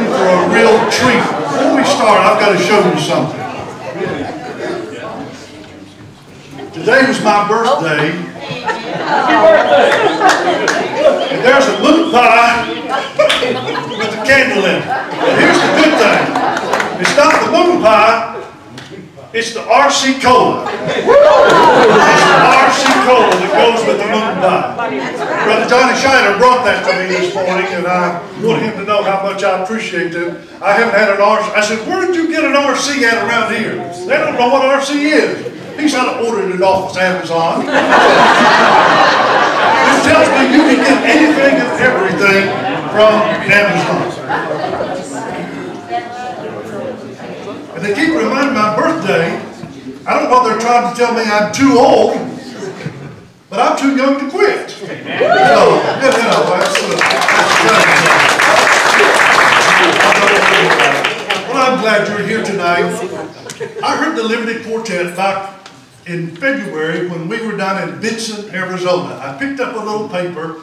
in for a real treat. Before we start, I've got to show you something. Today was my birthday. Happy birthday! And there's a moon pie with a candle in it. And here's the good thing. It's not the moon pie, it's the RC Cola. It's the RC Cola that goes with the moon pie. Brother Johnny Scheider brought that to me this morning, and I want him to know how much I appreciate it. I haven't had an RC. I said, where did you get an RC at around here? They don't know what RC is. He said, I ordered it off of Amazon. This tells me you can get anything and everything from Amazon. And they keep reminding me of my birthday. I don't know what they're trying to tell me I'm too old, but I'm too young to quit. So, you know, that's well, I'm glad you're here tonight. I heard the Liberty Quartet back in February when we were down in Benson, Arizona. I picked up a little paper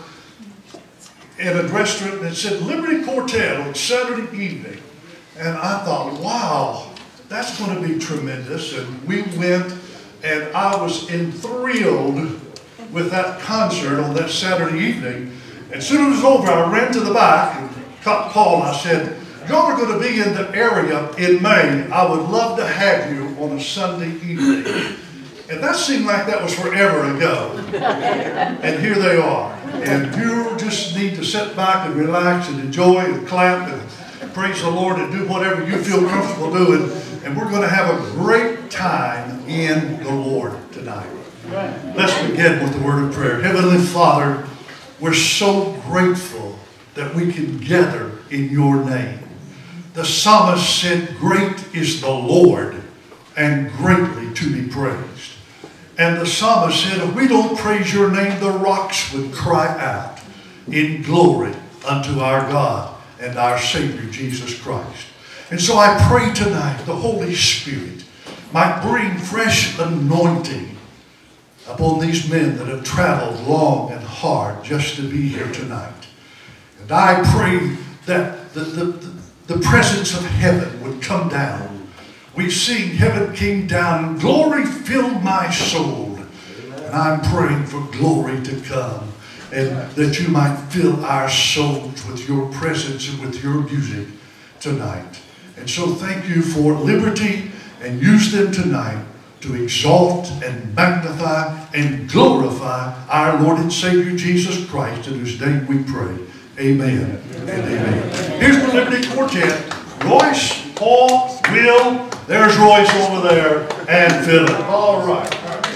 in a restaurant that said Liberty Quartet on Saturday evening. And I thought, wow, that's going to be tremendous. And we went, and I was enthralled with that concert on that Saturday evening. As soon as it was over, I ran to the back and caught Paul and I said, y'all are going to be in the area in May. I would love to have you on a Sunday evening. And that seemed like that was forever ago. And here they are. And you just need to sit back and relax and enjoy and clap and praise the Lord and do whatever you feel comfortable doing. And we're going to have a great time in the Lord tonight. Let's begin with the word of prayer. Heavenly Father, we're so grateful that we can gather in your name. The psalmist said, great is the Lord and greatly to be praised. And the psalmist said, if we don't praise your name, the rocks would cry out in glory unto our God and our Savior, Jesus Christ. And so I pray tonight the Holy Spirit might bring fresh anointing upon these men that have traveled long and hard just to be here tonight. And I pray that the presence of heaven would come down. We've seen heaven came down and glory filled my soul. And I'm praying for glory to come and that you might fill our souls with your presence and with your music tonight. And so thank you for Liberty, and use them tonight to exalt and magnify and glorify our Lord and Savior Jesus Christ, in whose name we pray. Amen and amen. Here's the Liberty Quartet. Royce, Paul, Will, there's Royce over there, and Philip. All right.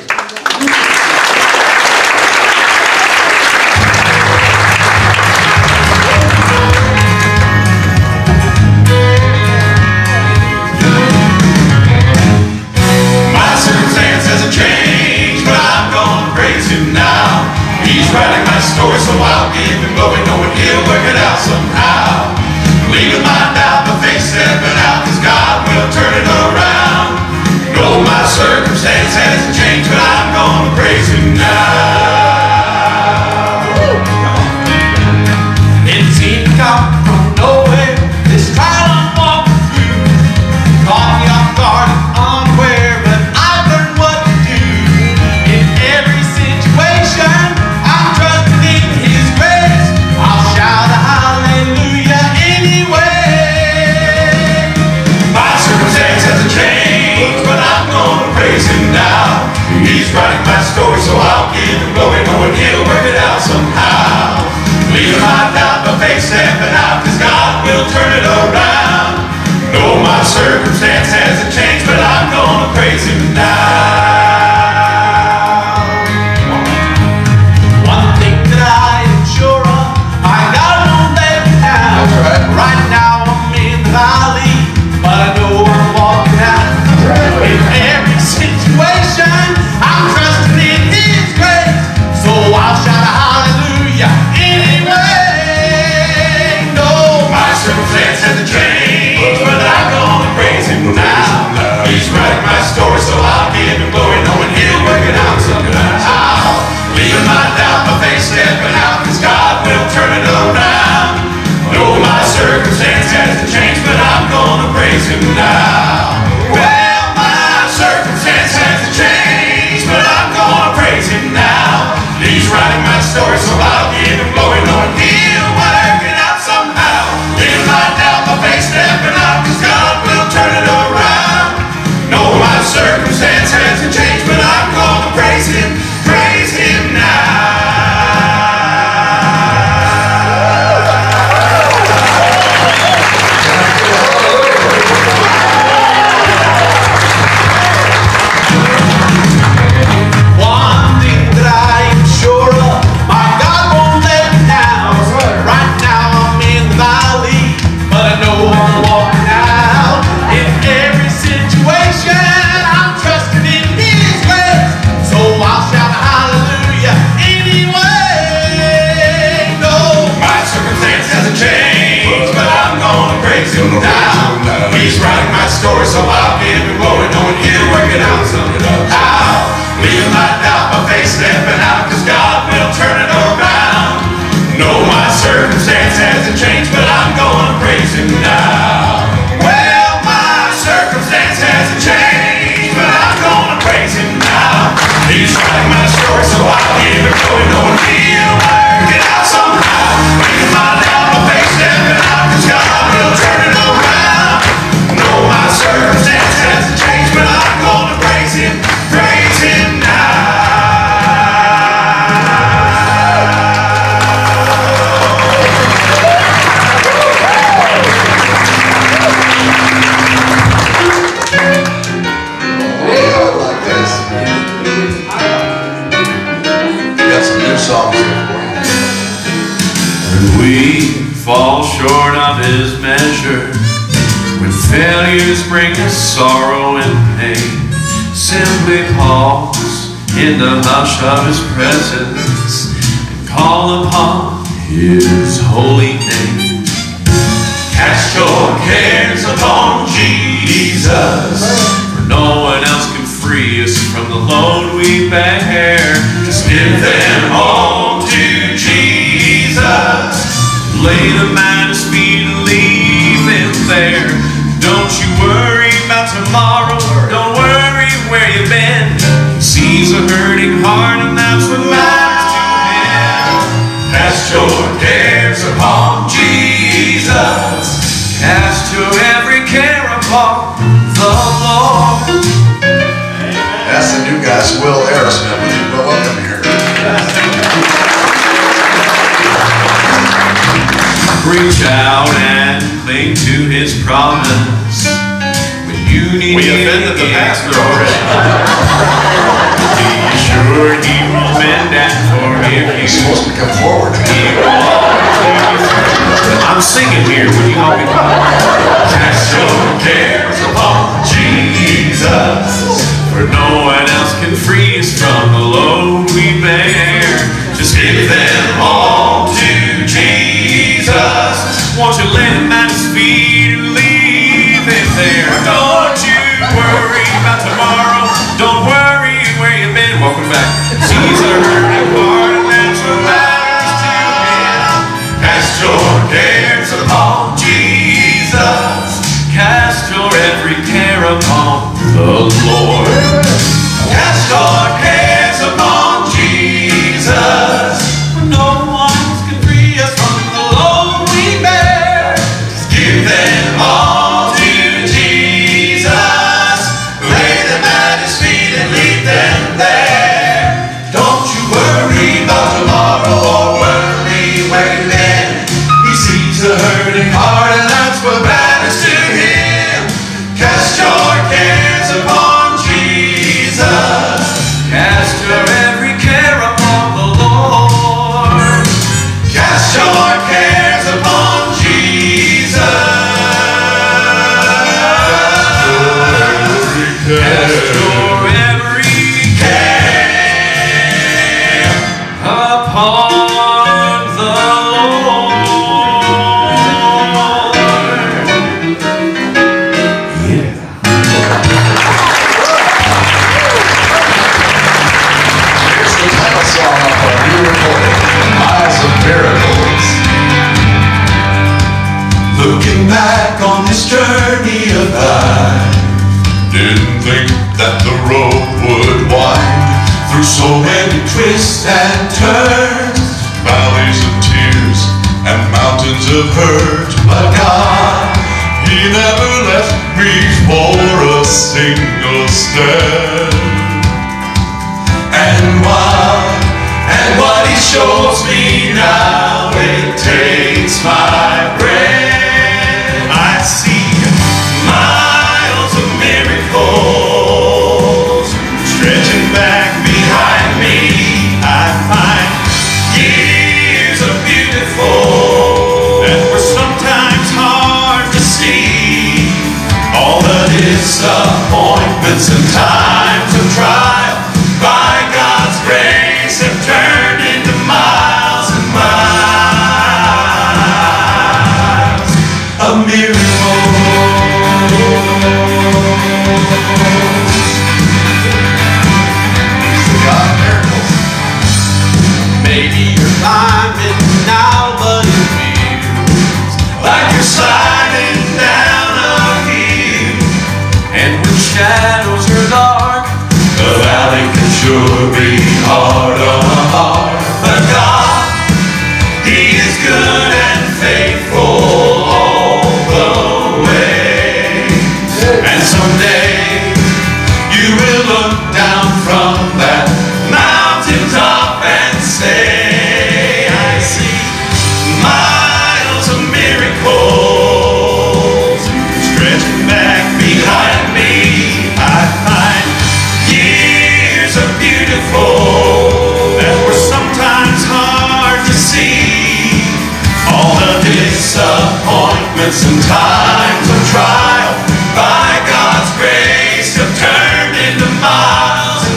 My circumstance hasn't changed, but I'm gonna praise him now. He's writing my story, so I'll give him glory, knowing he'll work it out somehow. Leaving my doubt, but faith stepping out, cause God will turn it around. No, my circumstance hasn't changed, but I'm gonna praise him now. It seemed to come from nowhere, this trial I'm walking through. Caught me off guard and unaware, but I've learned what to do. In every situation, I'm trusting in his grace. I'll shout a hallelujah anyway. My circumstance hasn't changed, but I'm gonna praise him now. He's writing my story, so I'll give him glory, knowing he'll work it out somehow. Leaving my doubt, but faith stepping out, cause God will turn it around. No, my circumstance hasn't changed, but I'm gonna praise him now. One thing that I am sure of, I gotta won't let me down. That's right. Right now I'm in the valley, but I know I'm walking out. Right. In every situation, I'm trusting in his grace, so I'll shout a hallelujah anyway. No, my circumstance hasn't changed, but I'm gonna praise him now. praise Him now. Well, my circumstance hasn't changed, but I'm gonna praise Him now. He's writing my story, so I'll give Him glory, knowing He'll work it out somehow. In my doubt, my faith stepping out, 'cause God will turn it around. No, my circumstance hasn't changed, but I'm gonna praise Him now. One thing that I am sure of, my God won't let me down. Right now I'm in the valley, but I know I'm walking out. In every situation, I'm trusting in His grace, so I'll shout hallelujah anyway. No, my circumstance hasn't changed, but I'm gonna praise Him now. He's writing my story, so I'll give Him glory, knowing He'll work it out somehow. Leaving my doubt, my faith stepping out, 'cause God will turn it around. No, my circumstance hasn't changed, but I'm gonna praise Him now. Well, my circumstance hasn't changed, but I'm gonna praise Him now. He's writing my story, so I'll give Him glory, knowing He'll work it out somehow. Leaving my doubt, my faith stepping out, 'cause God will turn it around. No, my circumstance hasn't changed, but I'm gonna praise Him now. Songs here for you. When we fall short of His measure, when failures bring us sorrow and pain, simply pause in the hush of His presence and call upon His holy name. Cast your cares upon Jesus, for no one else can free us from the load we bear. Just give them all to Jesus. Lay them at His feet and leave them there. Don't you worry about tomorrow. Don't worry where you've been. He sees a hurting heart, and that's what matters to Him. Cast your cares upon Jesus. Cast your every care upon the Lord. That's the new guys, Will Aerosmith. Welcome here. Reach out and cling to His promise when you need. We offended the pastor already. Be sure He will bend and forgive you. You're supposed to come forward. I'm singing here. Would you help me? Cast your cares upon Jesus, for no one else can free us from the load we bear. Just give them all to Jesus. Won't you lay them at His feet and leave Him there? Don't you worry about tomorrow. Don't worry where you've been. Welcome back. Sees a hurting heart, and that's what matters to Him. Cast your cares upon Jesus. Cast your every care upon the Lord. Cast your cares upon Jesus. No one can free us from the load we bear. Just give them all to Jesus. Lay them at His feet and leave them there. Don't you worry about tomorrow or worry where you've been. He sees the hurting heart, and that's what matters to Him. Cast your cares upon Jesus. Cast your every care upon the Lord. Cast your cares upon Jesus. Cast your every care upon the Lord. back on this journey of life. Didn't think that the road would wind through so many twists and turns, valleys of tears and mountains of hurt. But God, He never left me for a single step. And what He shows me now, it takes my breath. I see miles of miracles stretching back behind me. I find years of beautiful that were sometimes hard to see. All the disappointments and times of trial, by God's grace, have turned into miles and miles of miracles. He's the God of miracles. Maybe you're climbing now, but it feels like you're sliding down a hill. And when shadows are dark, the valley can sure be hard on a heart. But God, He is good and faithful all the way. And someday you will look down from that mountaintop and say, I see miles of miracles stretching back behind me. I find years of beautiful that were sometimes hard to see. All the disappointments and times of trial, by God's grace, have turned into miles and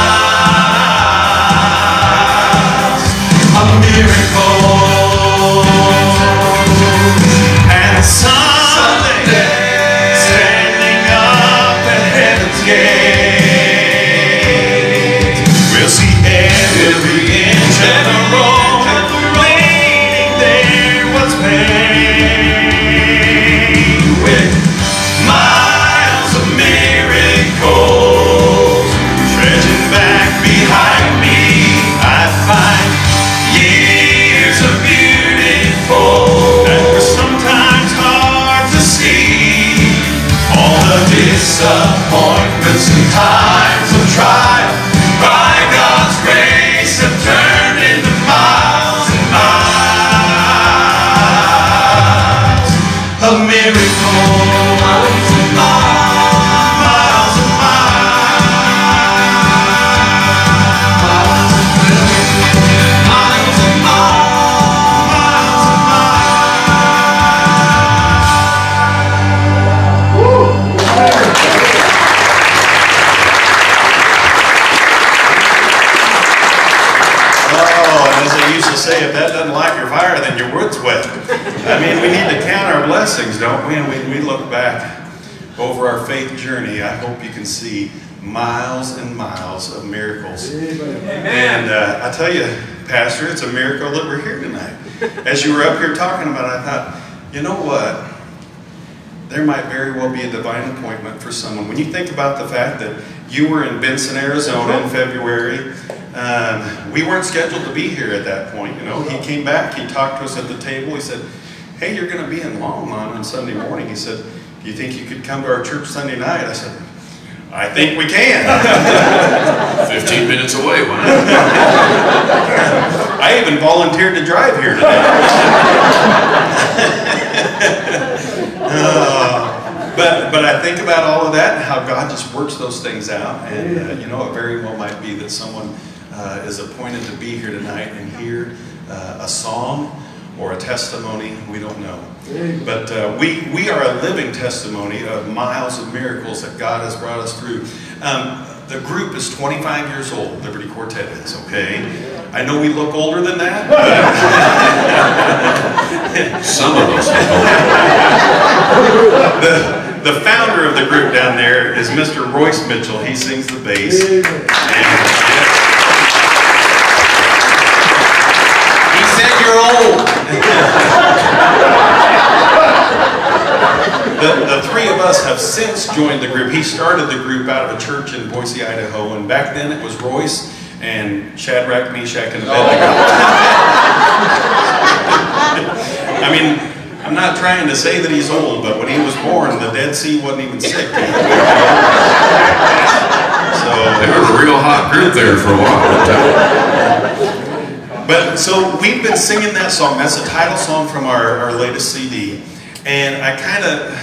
miles of miracles. And someday, standing up at heaven's gate, we'll see every inch of the road leading there was paved with miles of miracles stretching back behind me. I find years of beautiful that were sometimes hard to see. All the disappointments and times of trial, by God's grace, have turned into miles and miles of miracles. Miles and miles and miles and Oh, and as they used to say, if that doesn't light your fire, then your wood's wet. I mean, we need to count our blessings, don't we? And we look back over our faith journey. I hope you can see miles and miles of miracles. And I tell you, Pastor, it's a miracle that we're here tonight. As you were up here talking about it, I thought, you know what? There might very well be a divine appointment for someone. When you think about the fact that you were in Benson, Arizona in February, we weren't scheduled to be here at that point. You know, he came back, he talked to us at the table. He said, hey, you're going to be in Longmont on Sunday morning. He said, do you think you could come to our church Sunday night? I said, I think we can. 15 minutes away, why not? I even volunteered to drive here today. But I think about all of that and how God just works those things out. And, you know, it very well might be that someone is appointed to be here tonight and hear a song or a testimony. We don't know. But we are a living testimony of miles of miracles that God has brought us through. The group is 25 years old, Liberty Quartet is, okay? I know we look older than that. Some of us are The founder of the group down there is Mr. Royce Mitchell. He sings the bass. And, he said you're old. the three of us have since joined the group. He started the group out of a church in Boise, Idaho, and back then it was Royce and Shadrach, Meshach, and Abednego. I mean, I'm not trying to say that he's old, but when he was born, the Dead Sea wasn't even sick. So they were a real hot group there for a while. But so we've been singing that song. That's the title song from our latest CD. And I kind of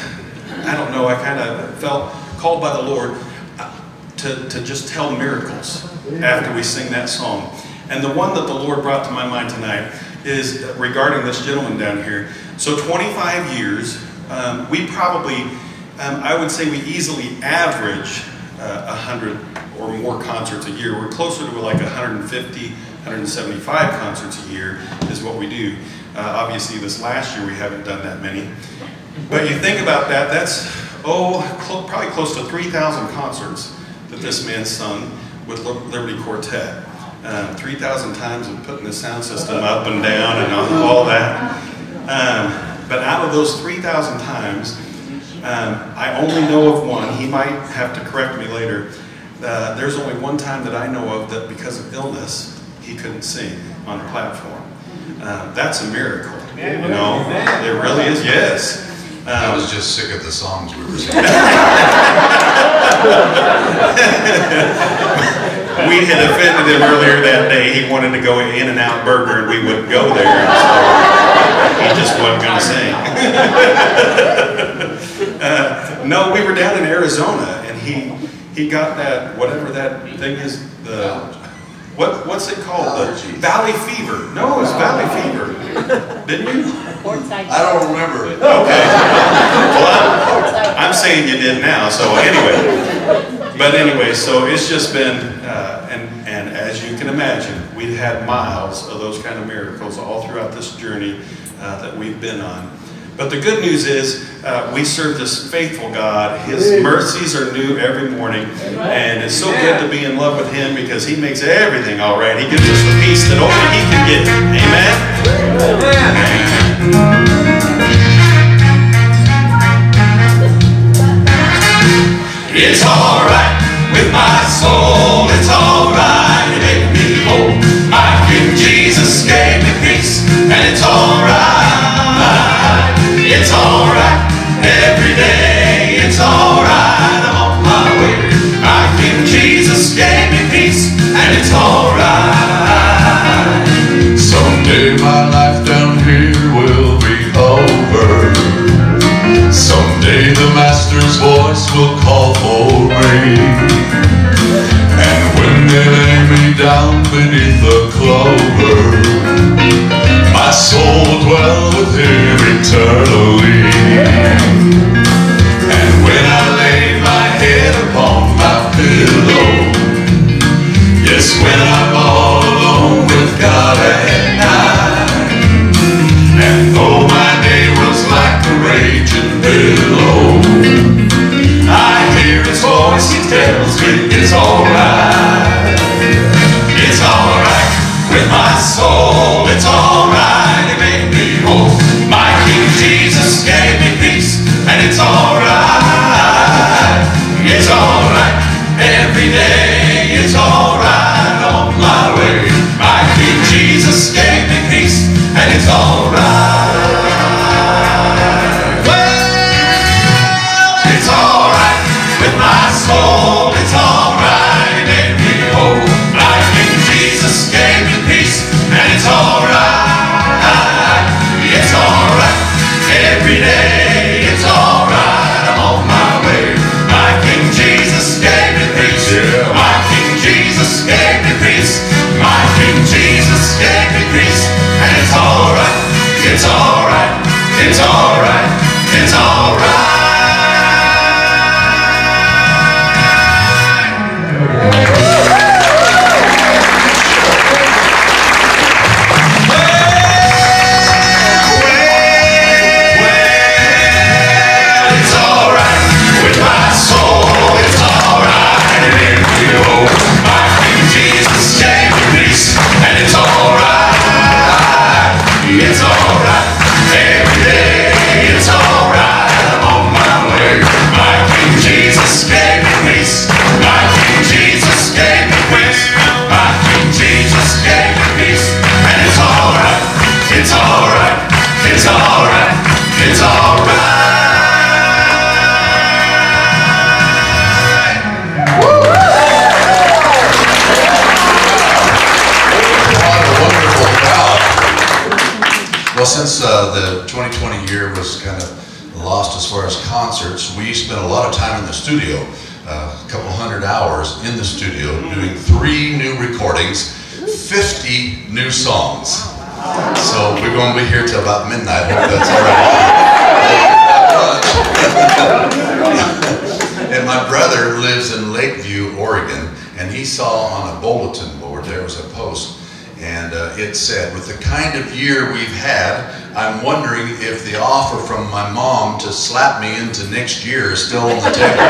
felt called by the Lord to just tell miracles after we sing that song. And the one that the Lord brought to my mind tonight is regarding this gentleman down here. So 25 years, we probably, I would say we easily average 100 or more concerts a year. We're closer to like 150, 175 concerts a year is what we do. Obviously this last year we haven't done that many. But you think about that, that's, probably close to 3,000 concerts that this man sung with Liberty Quartet. 3,000 times of putting the sound system up and down and all that. But out of those 3,000 times, I only know of one. He might have to correct me later. There's only one time that I know of that because of illness, he couldn't sing on the platform. That's a miracle, you know? It really is, yes. I was just sick of the songs we were singing. We had offended him earlier that day. He wanted to go In-N-Out Burger and we wouldn't go there. So he just wasn't going to sing. No, we were down in Arizona and he got that, whatever that thing is, what's it called? The Valley Fever. No, it was Valley Fever. Didn't you? I don't remember. Okay. Well, I'm saying you did now, so anyway. But anyway, so it's just been, and as you can imagine, we've had miles of those kind of miracles all throughout this journey that we've been on. But the good news is we serve this faithful God. His mercies are new every morning. And it's so good to be in love with Him because He makes everything all right. He gives us the peace that only He can give. Amen? It's all right with my soul. It's all right to make me whole. My King Jesus gave me peace, and it's all right. It's all right every day. It's all right. I'm on my way. My King Jesus gave me peace, and it's all right. Someday my life down here will be over. Someday the Master's voice will call for me. And when they lay me down beneath the clover, my soul will dwell with Him eternally. And when I lay my head upon my pillow, yes, when I'm all alone with God at night, and though my day was like a raging billow, I hear His voice, He tells me it's alright. It's alright with my soul. It's alright, He made me whole. My King Jesus gave me peace, and it's alright. It's alright every day. It's alright on my way. My King Jesus gave me peace, and it's alright. Well, it's alright with my soul. It's alright, He made me whole. My King Jesus gave me peace, and it's alright. It's alright every day. It's alright, I'm on my way. My King Jesus gave me peace. Yeah. My King Jesus gave me peace. My King Jesus gave me peace, and it's alright. It's alright. It's alright. It's alright. lost as far as concerts. We spent a lot of time in the studio, a couple hundred hours in the studio, doing 3 new recordings, 50 new songs. So we're going to be here till about midnight. Hope that's all right. And my brother lives in Lakeview, Oregon, and he saw on a bulletin board, there was a post, and it said, with the kind of year we've had, I'm wondering if the offer from my mom to slap me into next year is still on the table.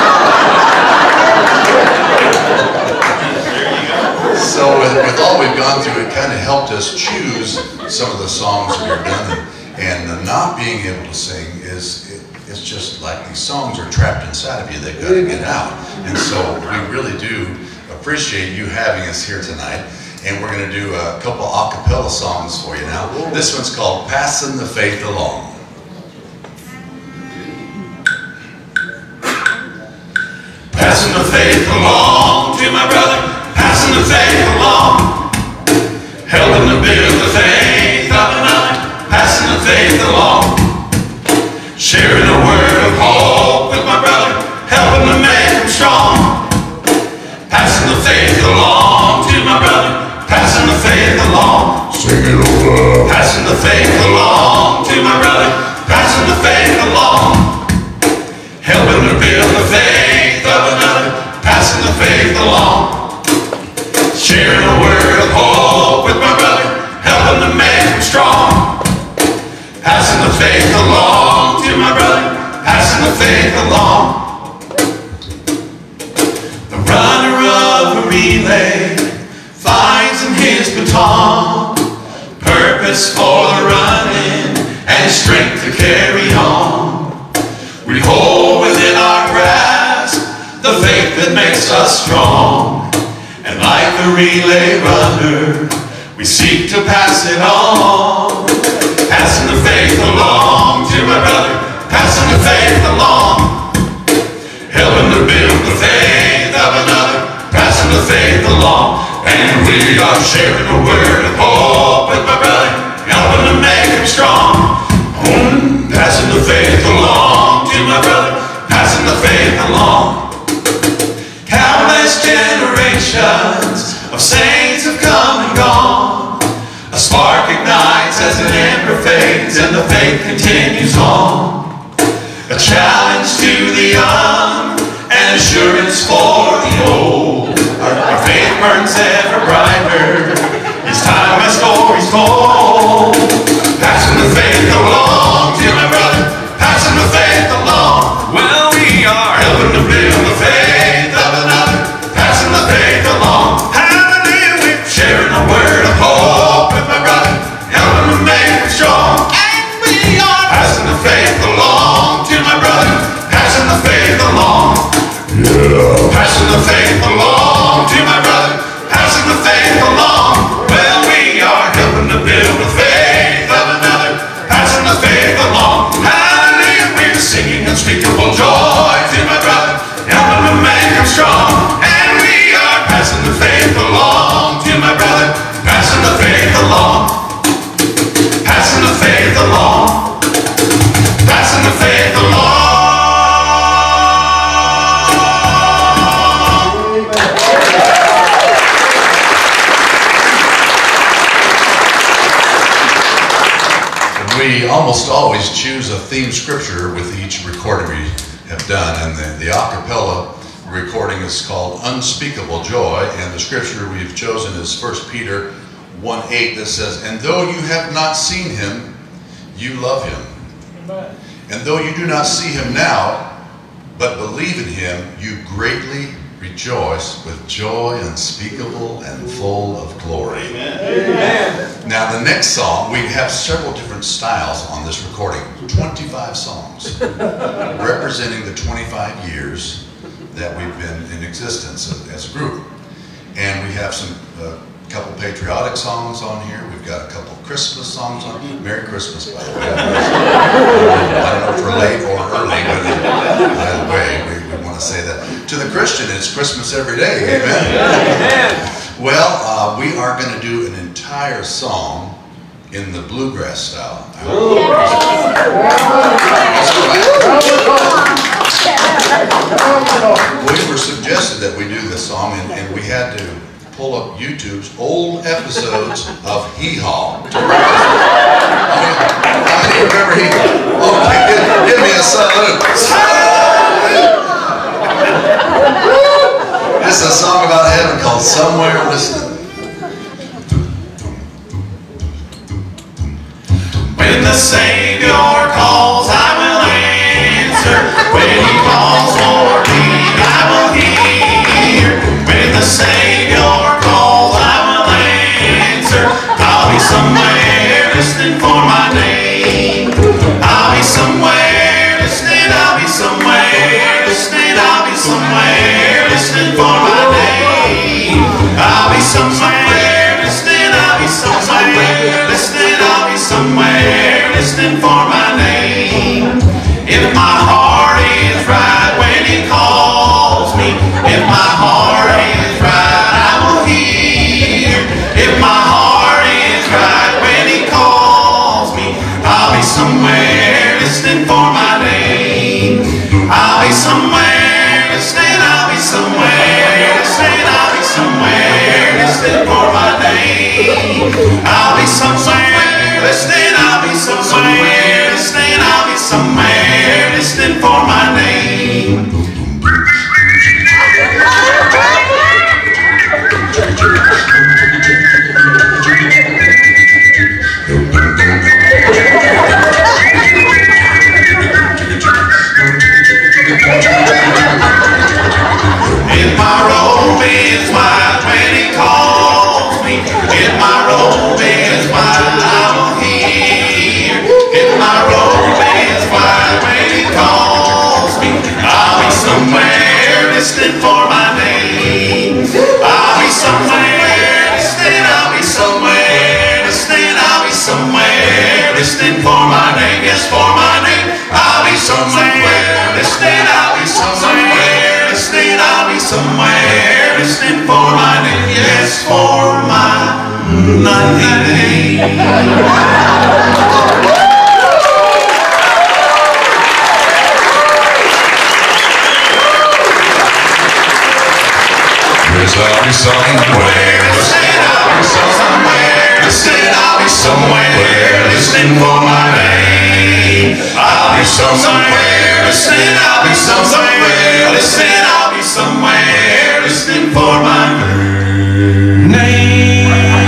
So with all we've gone through, it kind of helped us choose some of the songs we've done, and not being able to sing it's just like these songs are trapped inside of you. They've got to get out. And so we really do appreciate you having us here tonight. And we're going to do a couple a cappella songs for you now. This one's called Passing the Faith Along. Passing the faith along to my brother, passing the faith along, helping to build the faith of another, passing the faith along, sharing a word of hope with my brother, helping to make him strong, passing the faith along to my brother, passing the faith along, sing it over, passing the faith along to my brother, passing the faith along, helping to build the faith of another, passing the faith along, sharing a word of hope with my brother, helping to make him strong, passing the faith along to my brother, passing the faith along. The runner of a relay finds in his baton purpose for the running and strength to carry on. We hold within our grasp the faith that makes us strong, and like the relay runner, we seek to pass it on. Passing the faith along to my brother, passing the faith along, helping to build the faith of another, passing the faith along. And we are sharing a word of hope with my brother, helping to make him strong. Passing the faith along to my brother, passing the faith along. Countless generations of saints have come and gone. A spark ignites as an ember fades, and the faith continues on. A challenge to the young, and assurance for the old. Our faith burns ever brighter each time our story's told. Passing the faith along to my brother, passing the faith along. Well, we are helping to build the faith of another, passing the faith along. Hallelujah, sharing a word of hope with my brother, helping to make him strong. And we are passing the faith along to my brother, passing the faith along. Yeah. Passing the faith along to my brother, passing the faith along. Well, we are helping to build the faith of another, passing the faith along. Hallelujah, we're singing unspeakable joy to my brother, helping to make him strong. And we are passing the faith along to my brother, passing the faith along, passing the faith along, passing the faith along. We almost always choose a theme scripture with each recording we have done, and the a cappella recording is called Unspeakable Joy, and the scripture we've chosen is 1 Peter 1:8 that says, and though you have not seen him, you love him. Amen. And though you do not see him now, but believe in him, you greatly rejoice with joy unspeakable and full of glory. Amen. Amen. Now the next song, we have several different styles on this recording, 25 songs, representing the 25 years that we've been in existence as a group. And we have some couple patriotic songs on here. We've got a couple Christmas songs on here. Merry Christmas, by the way. I don't know if we're late or early, but either way, we want to say that. To the Christian, it's Christmas every day. Amen. Well, we are going to do an entire song in the bluegrass style. suggested that we do this song, and we had to pull up YouTube's old episodes of Hee Haw. How many remember Hee Haw? Okay, give me a salute. It's a song about heaven called Somewhere Listening. When the Savior calls, I will answer. When He calls for me, I will hear. When the Savior calls, I will answer. I'll be somewhere listening for my name. I'll be somewhere listening. I'll be somewhere listening. I'll be somewhere listening for my name. I'll be somewhere listening. I'll be somewhere listening. I'll be somewhere listening for my name. If my heart is right when He calls me, if my heart is right, I will hear. If my heart is right when He calls me, I'll be somewhere listening for my name. I'll be somewhere listening. I'll be somewhere listening. I'll be somewhere listening for my name. I'll be somewhere listening. I'll be somewhere listening. I'll be somewhere listening for my name. If my robe is white when He calls me, if my robe is white, I will hear. If my robe is white when He calls me, I'll be somewhere listening for my name. I'll be somewhere listening. I'll be somewhere listening. I'll be somewhere listening for my name. Yes, for my name. I'll be somewhere listening. I'll be somewhere listening. I'll be somewhere listening for my name. Yes, for my name. Yes, I'll be somewhere. I'll be somewhere listening. I'll be somewhere listening for my name. I'll be somewhere listening. I'll be somewhere listening. I'll be somewhere listening for my name.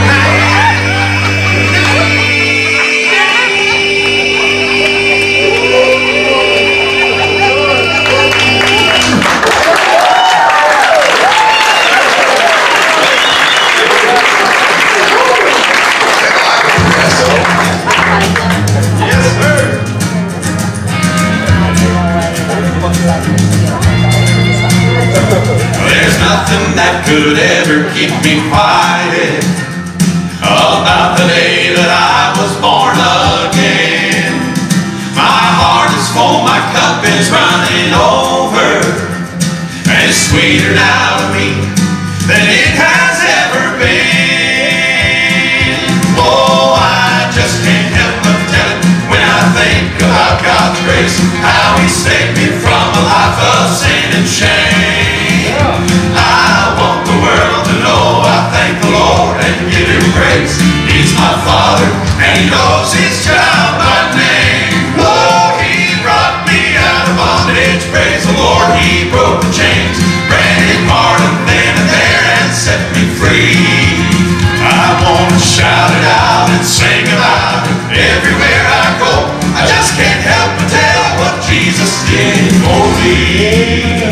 There's nothing that could ever keep me quiet about the day that I was born again. My heart is full, my cup is running over, and it's sweeter now to me than it has ever been. Oh, I just can't help but tell it when I think about God's grace, how He saved me from a life of sin and shame. I want the world to know I thank the Lord and give Him praise. He's my Father and He knows His child by name. Oh, He brought me out of bondage, praise the Lord. He broke the chains, branded pardon then and there and set me free. I want to shout it out and sing about it everywhere I go. I just can't help but tell what Jesus did for me.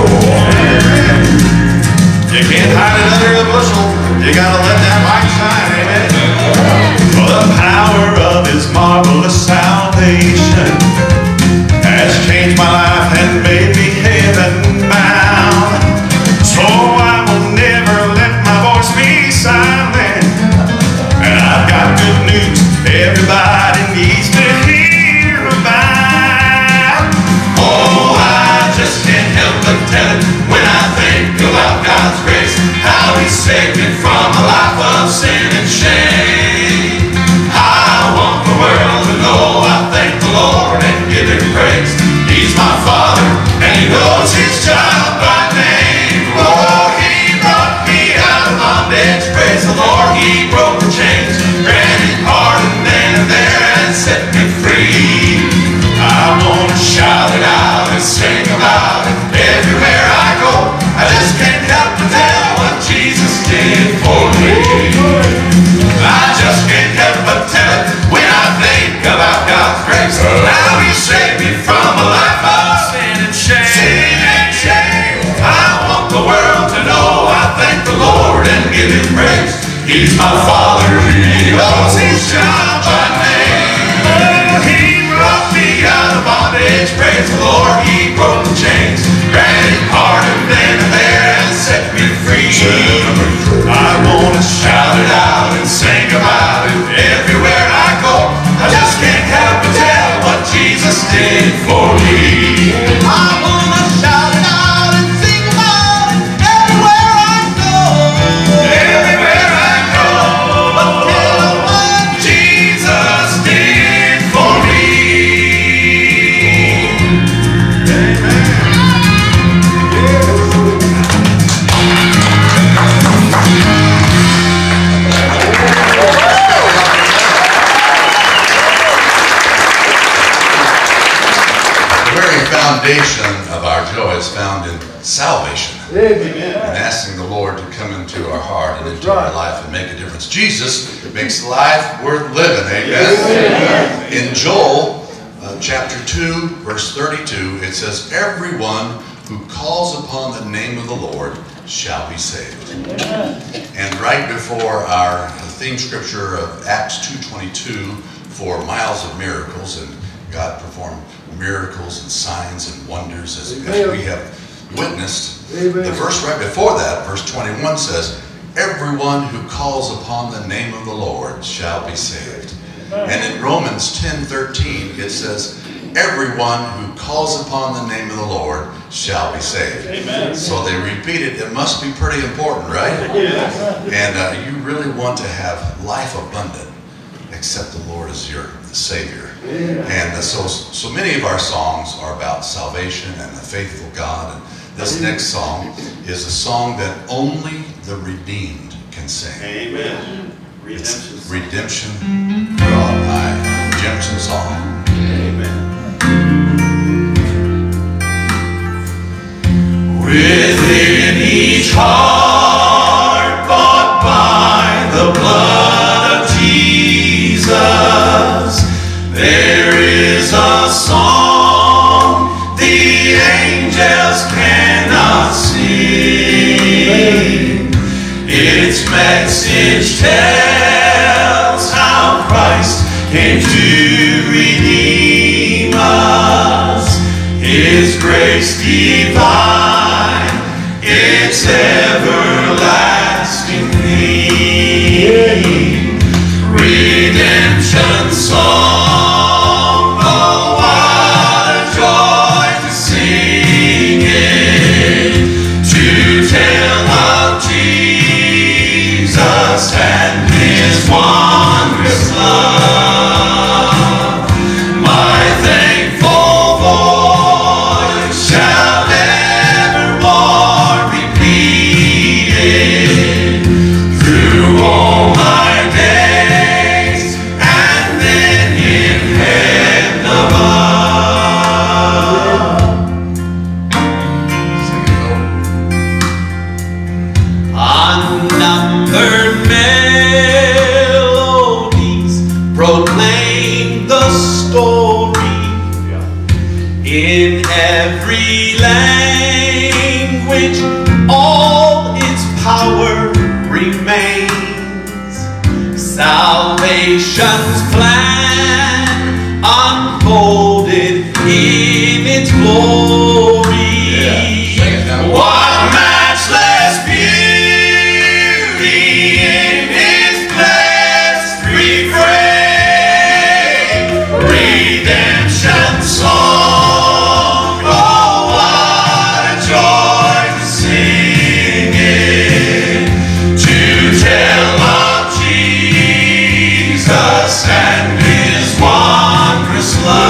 You can't hide it under the bushel. You gotta let that light shine, amen. For the power of His marvelous salvation has changed my life and made me heaven bound. So I will never let my voice be silent. And I've got good news everybody needs to hear about. Oh, I just can't help but tell it when I think about God's grace, how He saved me from a life of sin and shame. I want the world to know I thank the Lord and give Him praise. He's my Father and He knows His child by name. Oh, for me. I wanna shout it out and sing about it everywhere I go. Everywhere I go. But tell what Jesus did for me. Foundation of our joy is found in salvation. Amen. And asking the Lord to come into our heart and into our life and make a difference. Jesus makes life worth living. Amen. Amen. In Joel chapter 2 verse 32 it says, everyone who calls upon the name of the Lord shall be saved. Amen. And right before our theme scripture of Acts 2:22 for miles of miracles, and God performed miracles and signs and wonders as we have witnessed. Amen. The verse right before that, verse 21 says, everyone who calls upon the name of the Lord shall be saved. Amen. And in Romans 10:13 it says, everyone who calls upon the name of the Lord shall be saved. Amen. So they repeat it. It must be pretty important, right? Yes. And you really want to have life abundant, except the Lord is your Savior. Yeah. And so many of our songs are about salvation and the faithful God. And this next song is a song that only the redeemed can sing. Amen. Redemption. It's redemption brought by redemption song. Amen. Within each heart bought by the blood of Jesus, there is a song the angels cannot sing. Its message tells how Christ came to redeem us. His grace divine, its everlasting theme. Redemption song, oh what a joy to sing it, to tell of Jesus and His wondrous love. My thankful voice shall evermore repeat it through all my days, and then in heaven above. Unnumbered melodies proclaim the story. In every language, all its power remains. Salvation's plan unfolded in its glory. What matchless beauty in His blessed refrain. Redemption song, oh what a joy to sing it, to tell of Jesus and His wondrous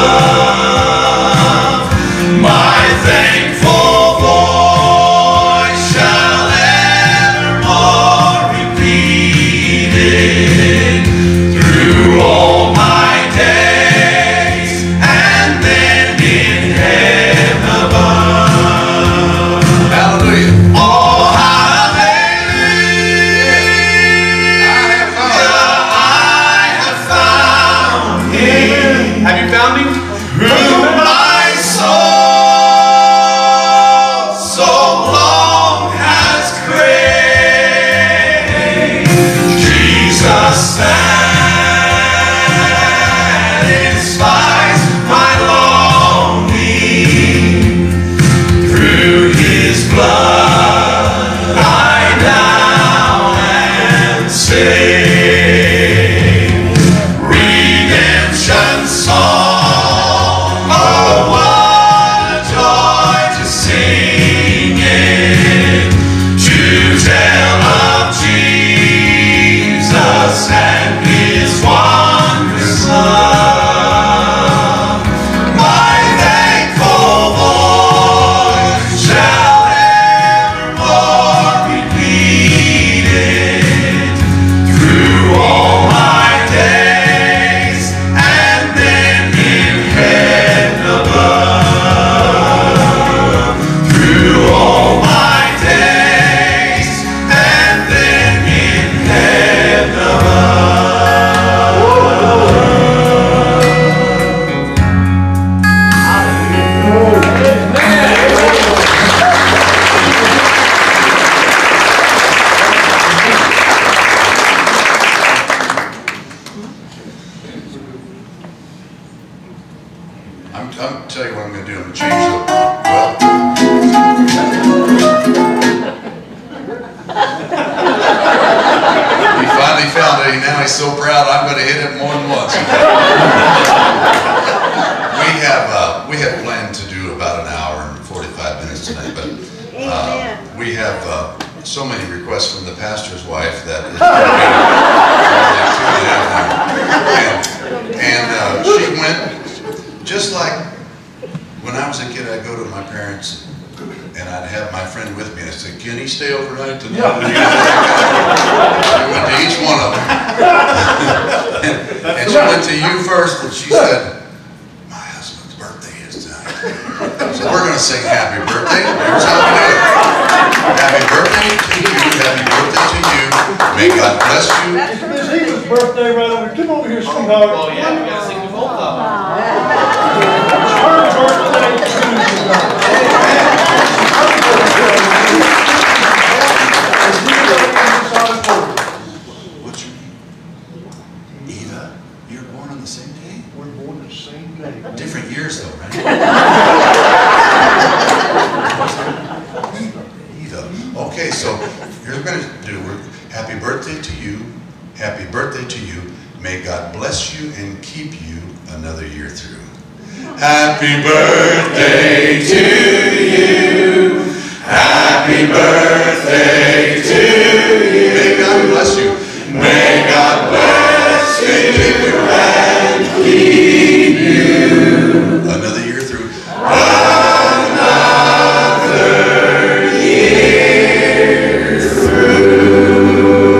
love. My thankful voice shall evermore repeat it through all my days, and then in heaven above. Hallelujah. Oh, hallelujah, I have found Him. Have you found Him? Whom my soul I'm going to do? I'm going to change the, well. He finally found it. Now he's so proud I'm going to hit it more than once. We have planned to do about an hour and 45 minutes tonight, but we have so many requests from the pastor's wife that it's and she went, just like when I was a kid, I'd go to my parents and I'd have my friend with me. I said, "Can he stay overnight tonight?" I went to each one of them. And she went to you first, and she said, "My husband's birthday is tonight. So we're going to sing happy birthday." Here's how we do it. Happy birthday to you. Happy birthday to you. May God bless you. Miss Eva's birthday right over. Come over here, sweetheart. Oh yeah, we gotta sing the both of them. It's her birthday too. What's your name? Eva. You're born on the same day? We're born the same day. Different years though, right? Eva. Okay, so here's what we're going to do. Happy birthday to you. Happy birthday to you. May God bless you and keep you another year through. Happy birthday to you. Happy birthday to you. May God bless you. May God bless you and keep you another year through. Another year through.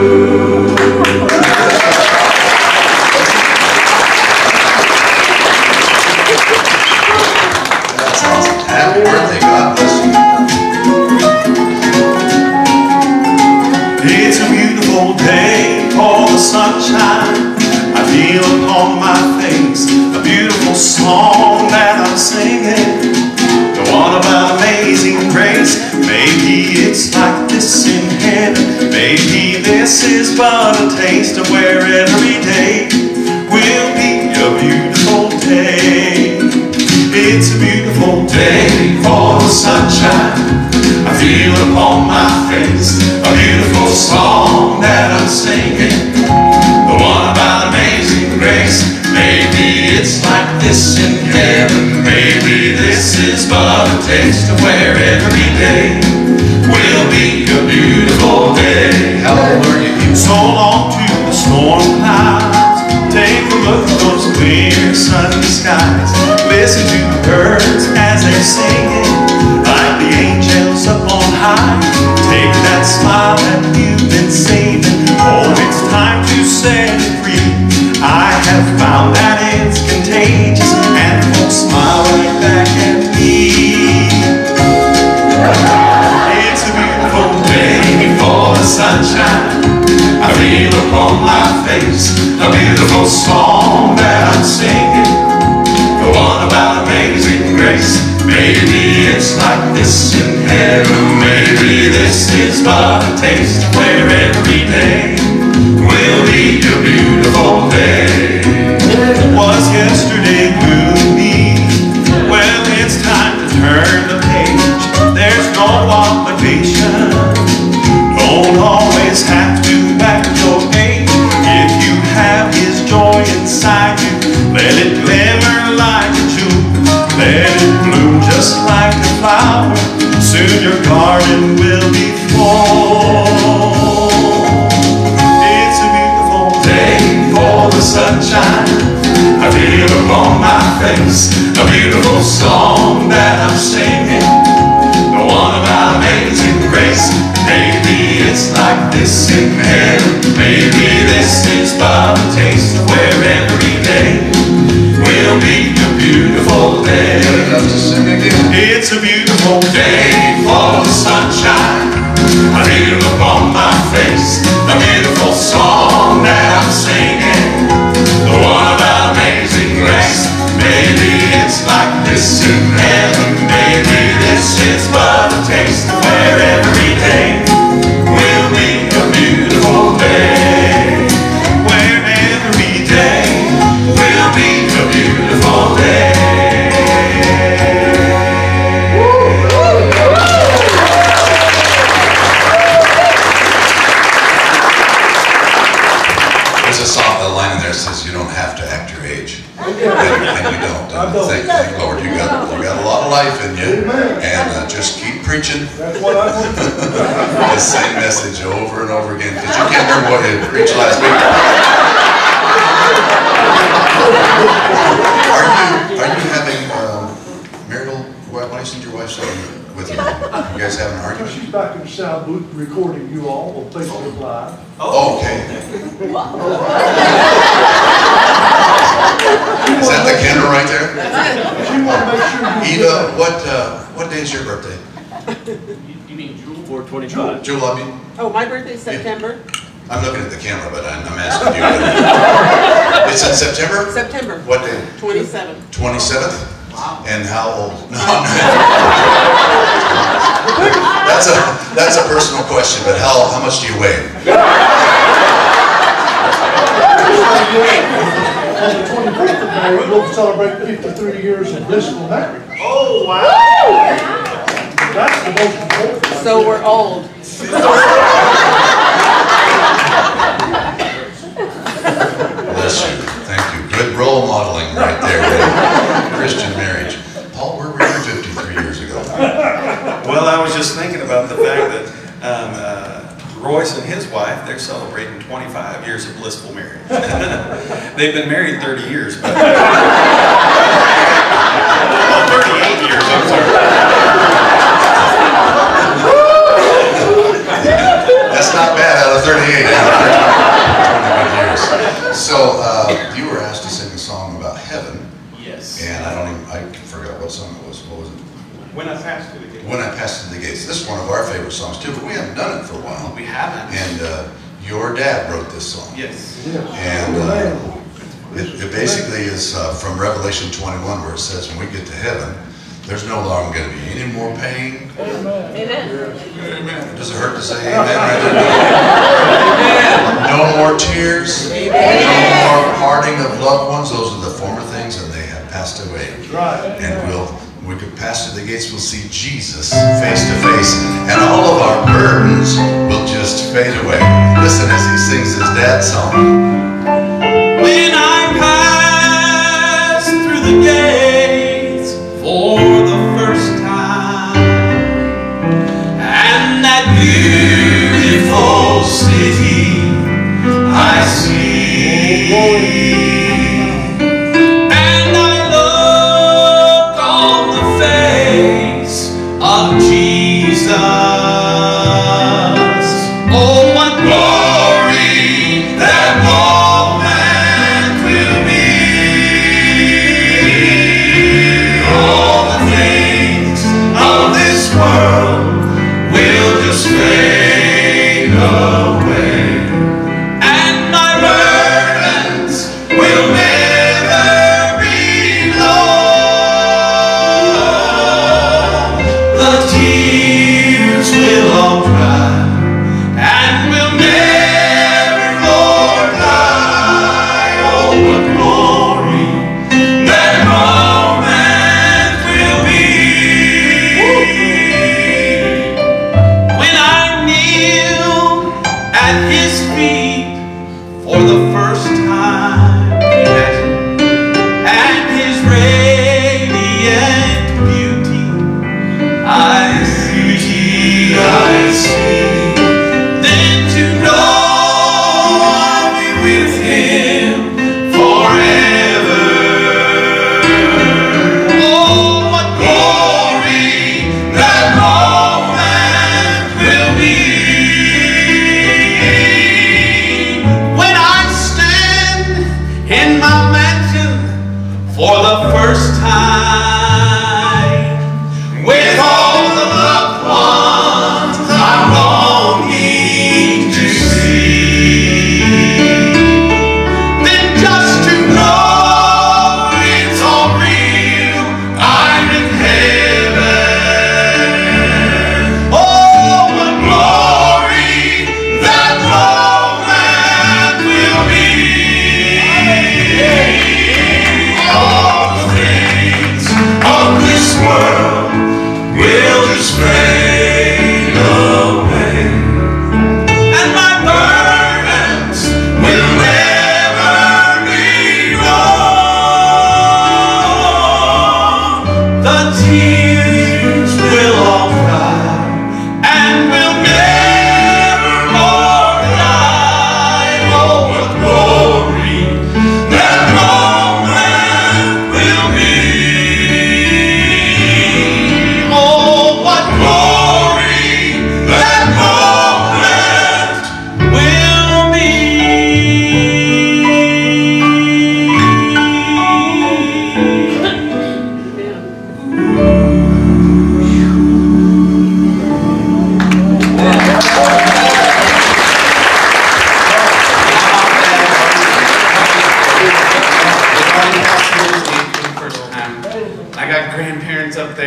That's awesome. Happy birthday. God bless you. It's a beautiful day for the sunshine I feel upon my face, a beautiful song that I'm singing, the one about amazing grace. Maybe it's like this in heaven, maybe this is but a taste of where every day will be a beautiful day. It's a beautiful day for the sunshine I feel upon my face, a beautiful song that I'm singing, the one about amazing grace. Maybe it's like this in heaven, maybe this is but a taste of where every day will be a beautiful day. How old are you? So long to the storm clouds, take a look at those clear sunny skies, listen to the birds as they're singing like the angels up on high. Take that smile that you've been saving, oh, it's time to set it free. I have found that it's contagious and folks smile right back at me. It's a beautiful day for the sunshine I feel upon my face, a beautiful song that I'm singing, the one about amazing grace. Maybe it's like this in heaven, maybe this is but a taste where every day will be a beautiful day. Was yesterday gloomy? Well, it's time to turn the page. There's no obligation, don't always have to back your age. If you have His joy inside you, let it glimmer like a jewel, let it bloom just like a flower. Soon your garden will be full. It's a beautiful day for the sunshine I feel upon my face, a beautiful song that I'm singing, the one about amazing grace. Maybe it's like this in heaven, maybe this is but a taste of where every day will be a beautiful day. It's a beautiful day for the sunshine I feel upon my face, a beautiful song that I'm singing, the one about amazing grace. Maybe it's like this in heaven, maybe this is but a taste of where every day will be a beautiful day, where every day will be a beautiful day. life in you. Amen. And just keep preaching That's what I want. the same message over and over again, because you can't remember what you preached last week. Are you having marital? Why isn't your wife sitting with you? You guys having an argument? She's back in the sound booth recording you all on Facebook Live. Oh, okay. Is that the camera right there? She wanted to make sure you Eva, what day is your birthday? You mean Jewel? 425. Jewel, I mean, Oh, my birthday's September. I'm looking at the camera, but I'm asking you. It's in September? September. What day? 27. 27th? Wow. And how old? No, that's a personal question, but how much do you weigh? on the 25th of May, we'll celebrate 53 years of blissful marriage. Oh, wow. That's the most important. So we're old. Bless you. Thank you. Good role modeling right there. Christian marriage. Paul, where were you 53 years ago? Well, I was just thinking about the fact that Royce and his wife, they're celebrating 25 years of blissful marriage. They've been married 30 years, but... Oh, 38 years, I'm sorry. That's not bad out of 38. 20 years. So, you were asked to sing a song about heaven. Yes. And I forgot what song it was. What was it? When I passed through the gate. When I Passed Through the Gates. This is one of our favorite songs too, but we haven't done it for a while. We haven't. And your dad wrote this song. Yes. And it basically is from Revelation 21, where it says when we get to heaven, there's no longer going to be any more pain. Amen. Does it hurt to say amen? No more tears. No more parting of loved ones. Those are the former things, and they have passed away. And when we could pass through the gates, we'll see Jesus face to face, and all of our burdens will just fade away. Listen as he sings his dad's song. When I pass through the gates for the first time, and that beautiful city I see, and I look on the face of Jesus. Oh, what glory that moment will be. All the things of this world will just fade away, and my burdens will never be low. The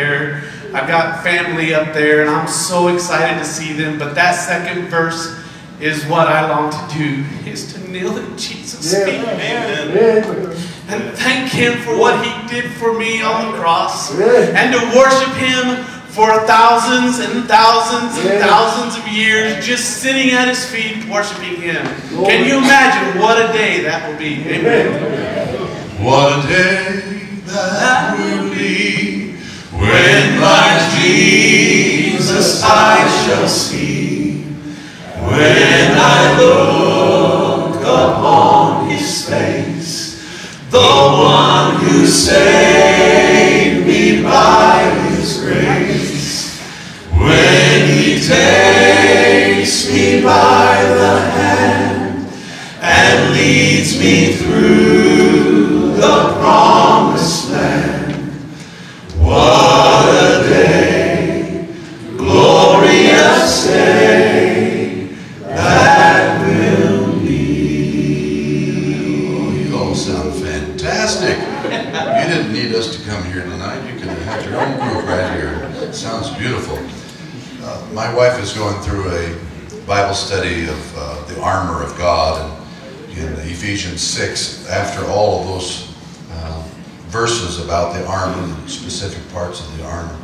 there. I've got family up there, and I'm so excited to see them. But that second verse is what I long to do, is to kneel at Jesus' feet. And thank Him for what He did for me on the cross. And to worship Him for thousands and thousands and thousands of years, just sitting at His feet, worshiping Him. Can you imagine what a day that will be? Amen. What a day that will be, when like Jesus I shall see. When I look upon His face, the one who saved me by His grace. When He takes me by the hand and leads me through the promised land. What a day, glorious day that will be. Oh, you all sound fantastic. You didn't need us to come here tonight. You could have had your own group right here. It sounds beautiful. My wife is going through a Bible study of the armor of God in Ephesians 6. After all of those verses about the armor, the specific parts of the armor.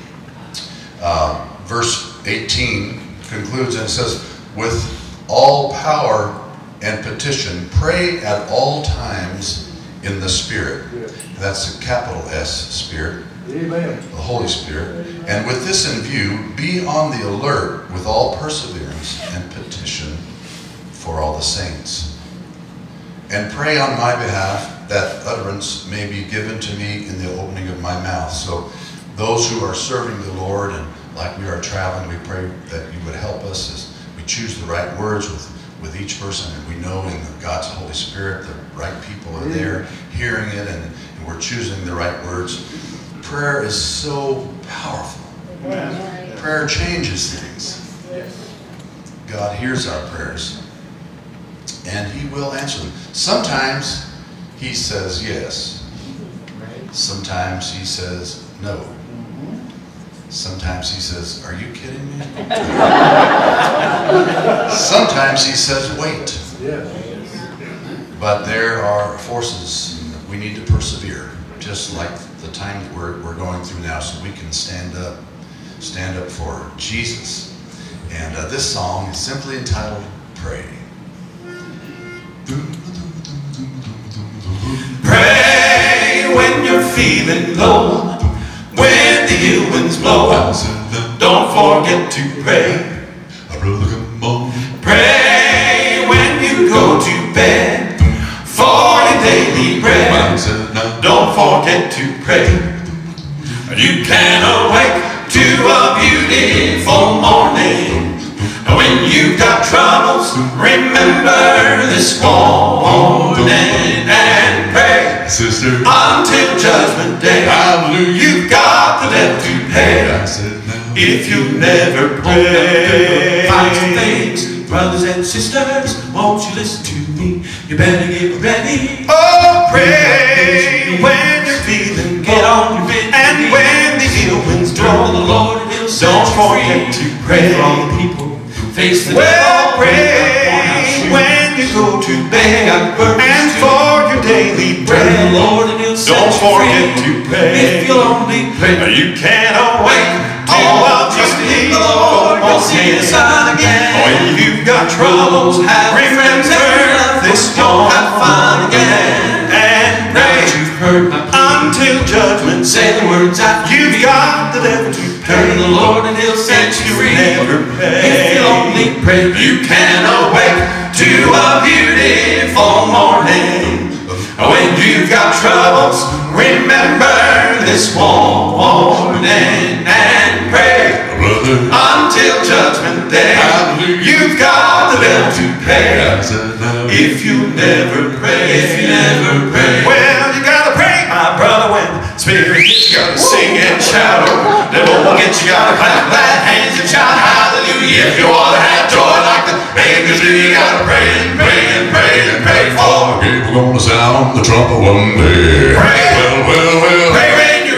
Verse 18 concludes and it says, with all power and petition, pray at all times in the Spirit. That's a capital S, Spirit. Amen. The Holy Spirit. And with this in view, be on the alert with all perseverance and petition for all the saints. And pray on my behalf that utterance may be given to me in the opening of my mouth. So those who are serving the Lord, and like we are traveling, we pray that you would help us as we choose the right words with each person, and we know in God's Holy Spirit the right people are there hearing it, and we're choosing the right words. Prayer is so powerful. Amen. Prayer changes things. God hears our prayers, and He will answer them. Sometimes He says yes. Sometimes He says no. Sometimes He says, are you kidding me? Sometimes He says, wait. But there are forces we need to persevere, just like the time that we're going through now, so we can stand up for Jesus. And this song is simply entitled, Pray. Pray when you're feeling low, when the ill winds blow. Don't forget to pray. Pray when you go to bed for your daily bread. Don't forget to pray. You can awake to a beautiful morning. When you've got troubles, remember this morning and pray, sister, until Judgment Day. You've got the debt to pay if you never pray. Find some things, brothers and sisters, won't you listen to me? You better get ready. Oh, pray when you're feeling, get on your bed, and when the ill winds blow, the Lord will set you free. Don't forget to pray for all the people. Face the well, pray when you go to bed, and for your daily bread. Lord, don't forget to pray. If you'll only pray, you can't awake to a trusting the Lord. You'll see the sun again. When you've got troubles, remember this. You'll have fun again and pray. You've heard my until judgment. Say the words out. You've got the devil to pray the Lord, and He'll set you free. Never pray. If you only pray, you can awake to a beautiful morning. When you've got troubles, remember this morning and pray, brother, until Judgment Day. You've got the devil to pay if you never pray. If you never pray, well, you gotta pray, my brother. When Spirit gets you, gotta sing and shout. Devil will get you, gotta clap that hands and shout hallelujah. If you wanna have joy like the babies do, you gotta pray and pray and pray and pray for. We're gonna sound the trumpet one day. Pray, well, pray when you're in the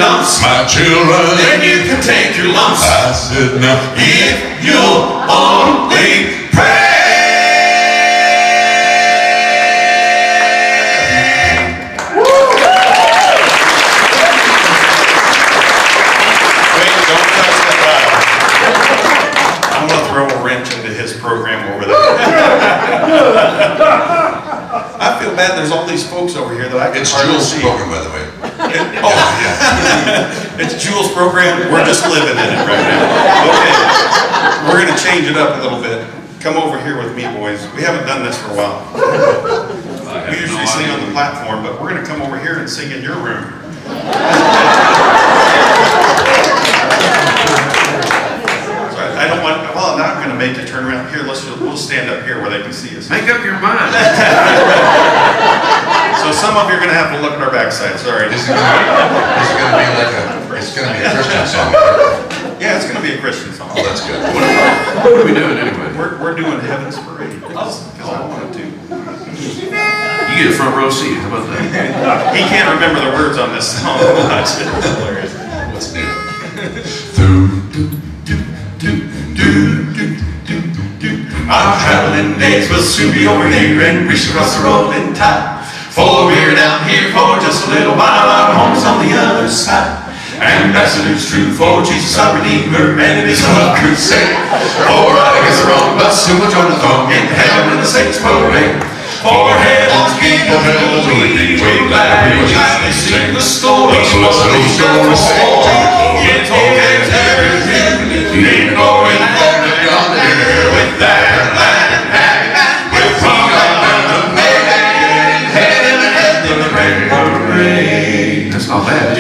lumps. My children, Then you can take your lumps. I said no. If you'll only pray. Wait, don't touch the dial. I'm going to throw a wrench into his program over there. I feel bad there's all these folks over here that I can It's hardly Jules' see. program, by the way. It's Jules' program. We're just living in it right now. Okay, we're going to change it up a little bit. Come over here with me, boys. We haven't done this for a while. We usually sing on the platform, but we're going to come over here and sing in your room. So I don't want. Well, now I'm going to make you turn around. Here, we'll stand up here where they can see us. Make up your mind. So some of you are going to have to look at our backside. Sorry. Is it gonna be like it's gonna be a Christian song? Yeah, it's going to be a Christian song. Oh, that's good. What are we doing anyway? We're doing Heaven's Parade because I wanted to. You get a front row seat. How about that? He can't remember the words on this song. It's hilarious. What's new? Our traveling days will soon be over here and reach across the rolling tide. For we're down here for just a little while, our home's on the other side. Ambassadors true for Jesus our Redeemer, and it is a crusade. For right against the wrong, but soon we'll join the throng in heaven in the saints' parade. For heaven's King of glory, we're glad we gladly sing the story. It's old as everything, in glory yonder with that land hanging, with from the maiden heaven and the great parade. That's not bad.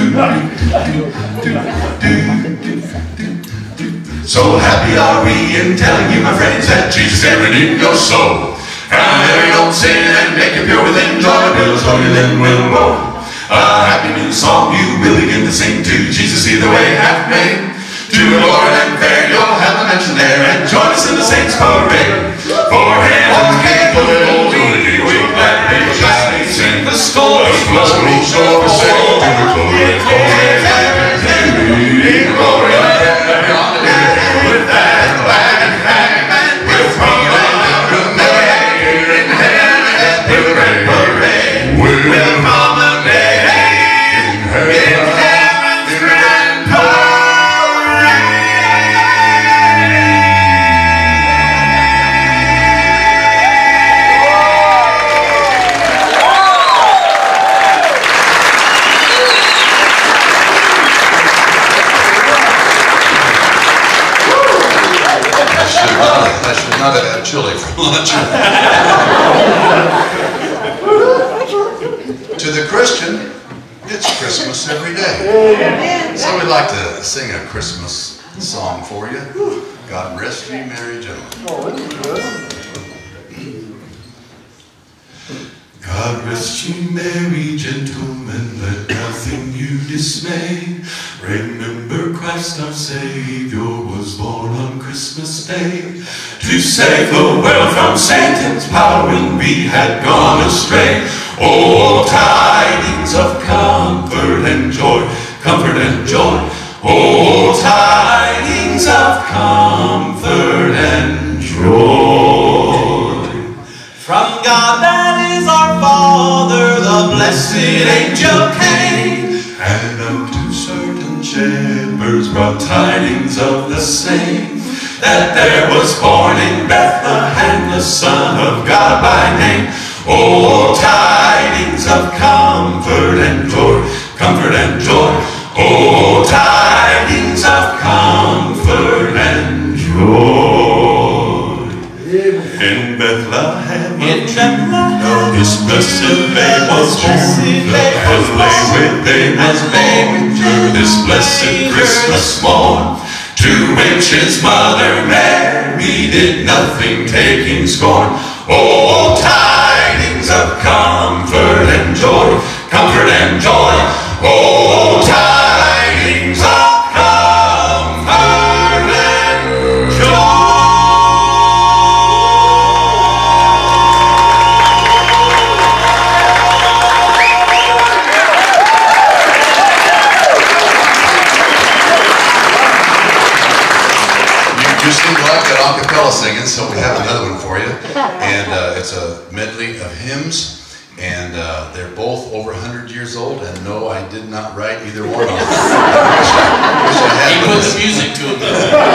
So happy are we in telling you, my friends, that Jesus has redeemed your soul. Found every old sin and make it pure within joy, billows loaded then will roll. A happy new song you will begin to sing to Jesus, either way hath made. To the Lord and fair, you'll have a mention there, and join us in the saints' parade. For heaven's King of glory, we gladly sing the story. It's old as everything, in glory with that glad hangman, with from the maid in heaven and the great parade. We'll promenade in heaven's grand parade. I should not have had chili for lunch. To the Christian, it's Christmas every day. So we'd like to sing a Christmas song for you. God rest ye merry gentlemen. God rest ye merry gentlemen, let nothing you dismay. Remember Christ our Savior was born on Christmas Day, to save the world from Satan's power when we had gone astray. Oh, tidings of comfort and joy, comfort and joy. Oh, tidings of comfort and joy. From God that is our Father, the blessed angel came, and unto certain shepherds brought tidings of the same, that there was born in Bethlehem the Son of God by name. Oh, tidings of comfort and joy, comfort and joy. Oh, tidings of comfort and joy. In Bethlehem, this blessed babe was born, was laid with babe was manger, this blessed Christmas morn, to which his mother Mary did nothing taking scorn. Oh, tidings of comfort and joy, comfort and joy. Oh, tidings of comfort and joy. seem to like that a cappella singing, so we have another one for you. And it's a medley of hymns. And they're both over 100 years old, and no, I did not write either one of them. I wish I had. He put the music to them.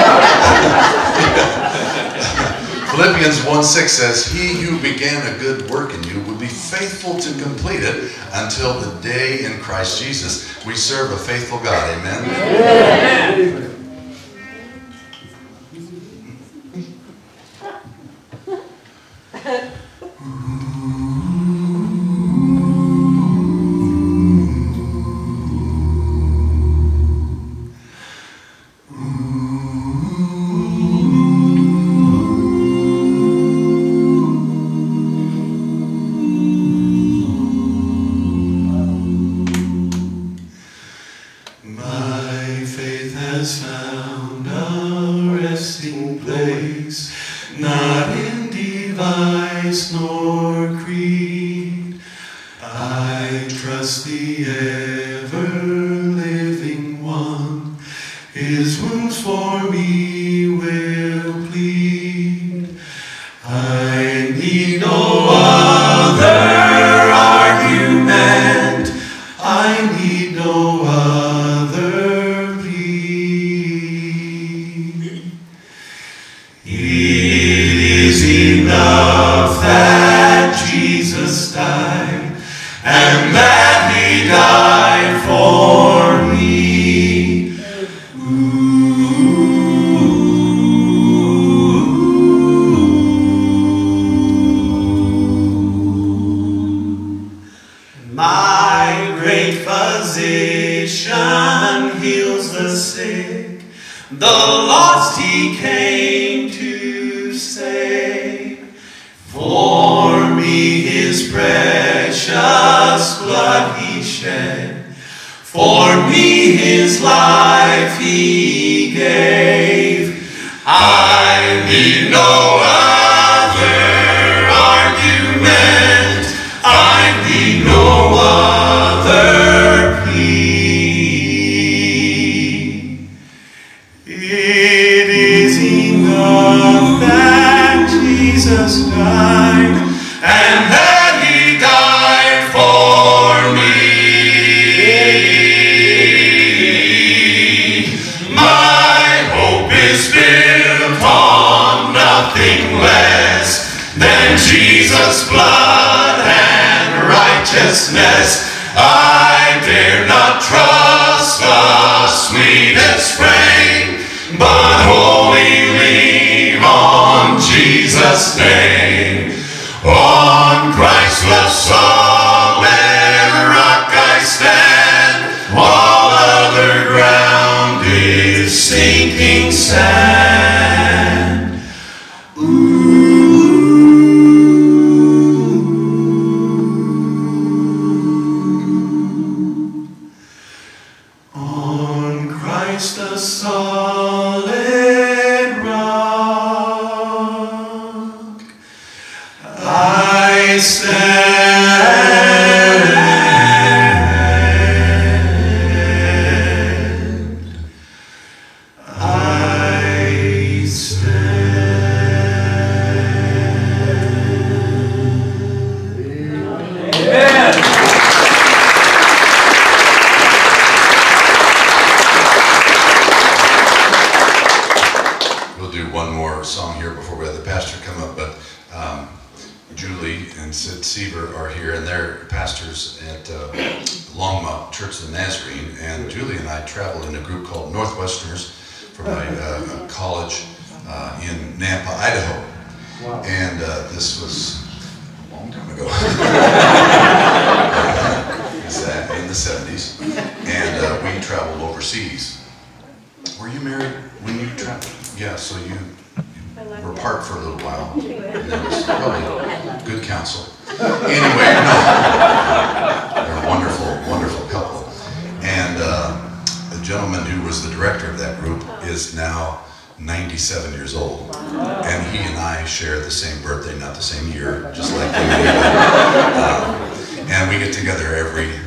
Philippians 1:6 says, "He who began a good work in you will be faithful to complete it until the day in Christ Jesus." We serve a faithful God, amen? Amen.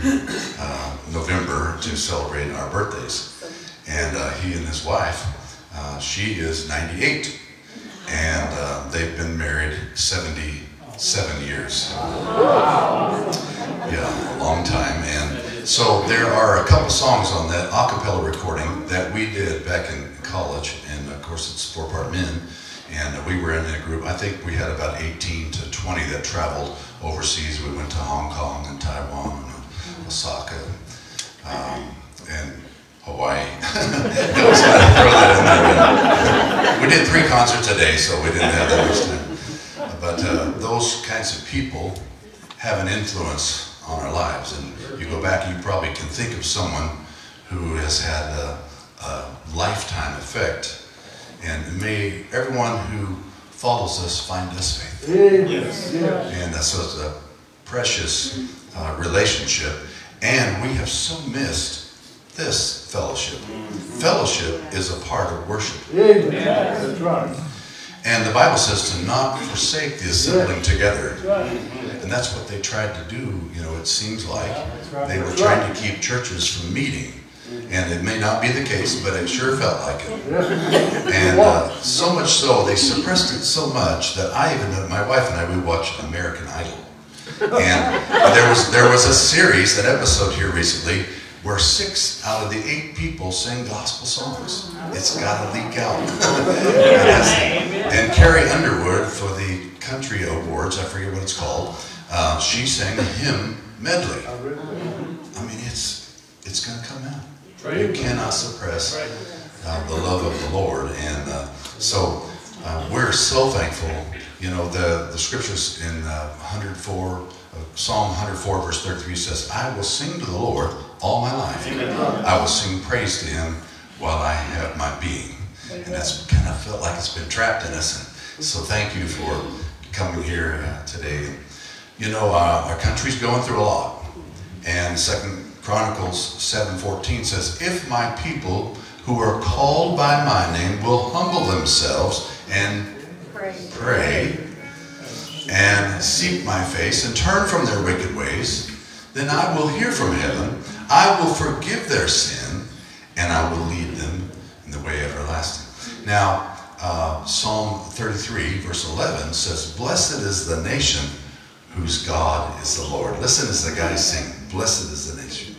November to celebrate our birthdays. And he and his wife She is 98, and they've been married 77 years. Yeah, a long time. And so there are a couple songs on that a cappella recording that we did back in college, and of course it's 4-part men, and we were in a group. I think we had about 18 to 20 that traveled overseas. We went to Hong Kong and Taiwan and Osaka and Hawaii. I was going to throw that in there. We did 3 concerts a day, so we didn't have that much time. But those kinds of people have an influence on our lives. And you go back and you probably can think of someone who has had a lifetime effect. And may everyone who follows us find this faith. Yes. And so it's a precious relationship. And we have so missed this fellowship. Fellowship is a part of worship. Amen. That's right. And the Bible says to not forsake the assembling together. That's right. And that's what they tried to do, you know, it seems like. right. They were trying to keep churches from meeting. And it may not be the case, but it sure felt like it. And so much so, they suppressed it so much that I even, my wife and I, we watched American Idol. And there was a series, an episode here recently, where 6 out of the 8 people sing gospel songs. It's got to leak out. And Carrie Underwood, for the Country Awards, I forget what it's called, she sang a hymn medley. I mean, it's going to come out. You cannot suppress the love of the Lord. And so we're so thankful. You know, the scriptures in Psalm 104, verse 33 says, I will sing to the Lord all my life. I will sing praise to him while I have my being. And that's kind of felt like it's been trapped in us. And so thank you for coming here today. You know, our country's going through a lot. And 2 Chronicles 7:14 says, if my people who are called by my name will humble themselves and pray and seek my face and turn from their wicked ways, then I will hear from heaven, I will forgive their sin, and I will lead them in the way everlasting. Now, Psalm 33, verse 11 says, blessed is the nation whose God is the Lord. Listen as the guys sing, blessed is the nation.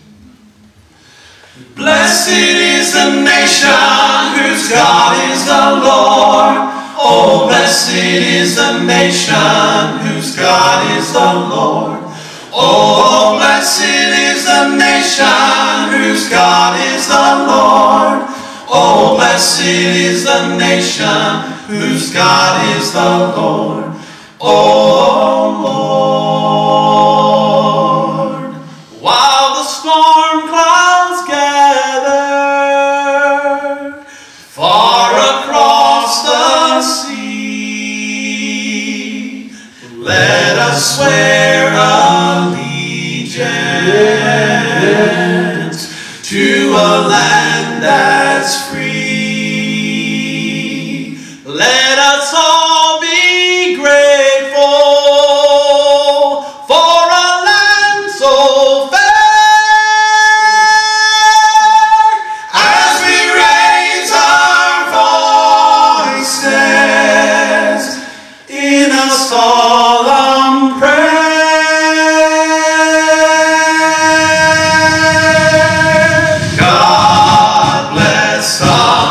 Blessed is the nation whose God is the Lord. Oh, blessed is the nation whose God is the Lord. Oh, blessed is the nation whose God is the Lord. Oh, blessed is the nation whose God is the Lord. Oh, Lord. While the storm clouds gather far across the sea, let us swear allegiance to a land that's free. Let us all be grateful for a land so fair. As we raise our voices in a solemn prayer, God bless us.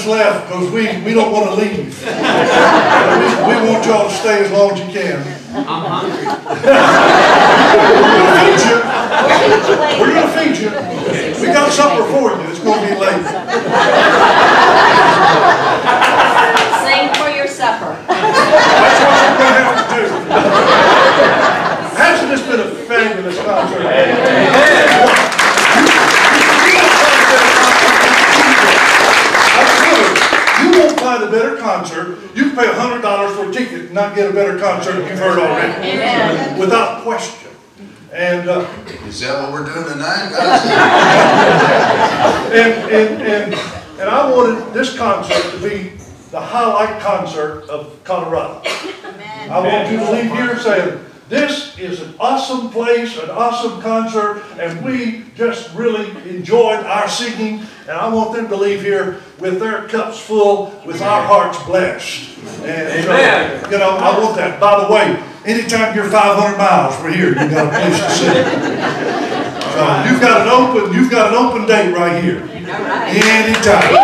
that's left because we don't want to leave. We want y'all to stay as long as you can. I'm hungry. We're going to feed you. We got supper for you. It's going to be late. Sing for your supper. That's what you're going to have to do. Hasn't this been a fabulous concert? You won't find a better concert. You can pay $100 for a ticket and not get a better concert you've heard already. Amen. Without question. And Is that what we're doing tonight, guys? and I wanted this concert to be the highlight concert of Colorado. I want you to leave here saying, this is an awesome place, an awesome concert, and we just really enjoyed our singing, and I want them to leave here with their cups full, with our hearts blessed. And so, you know, I want that. By the way, anytime you're 500 miles, we're here. You've got a place to sing. So you've got an open date right here. Anytime.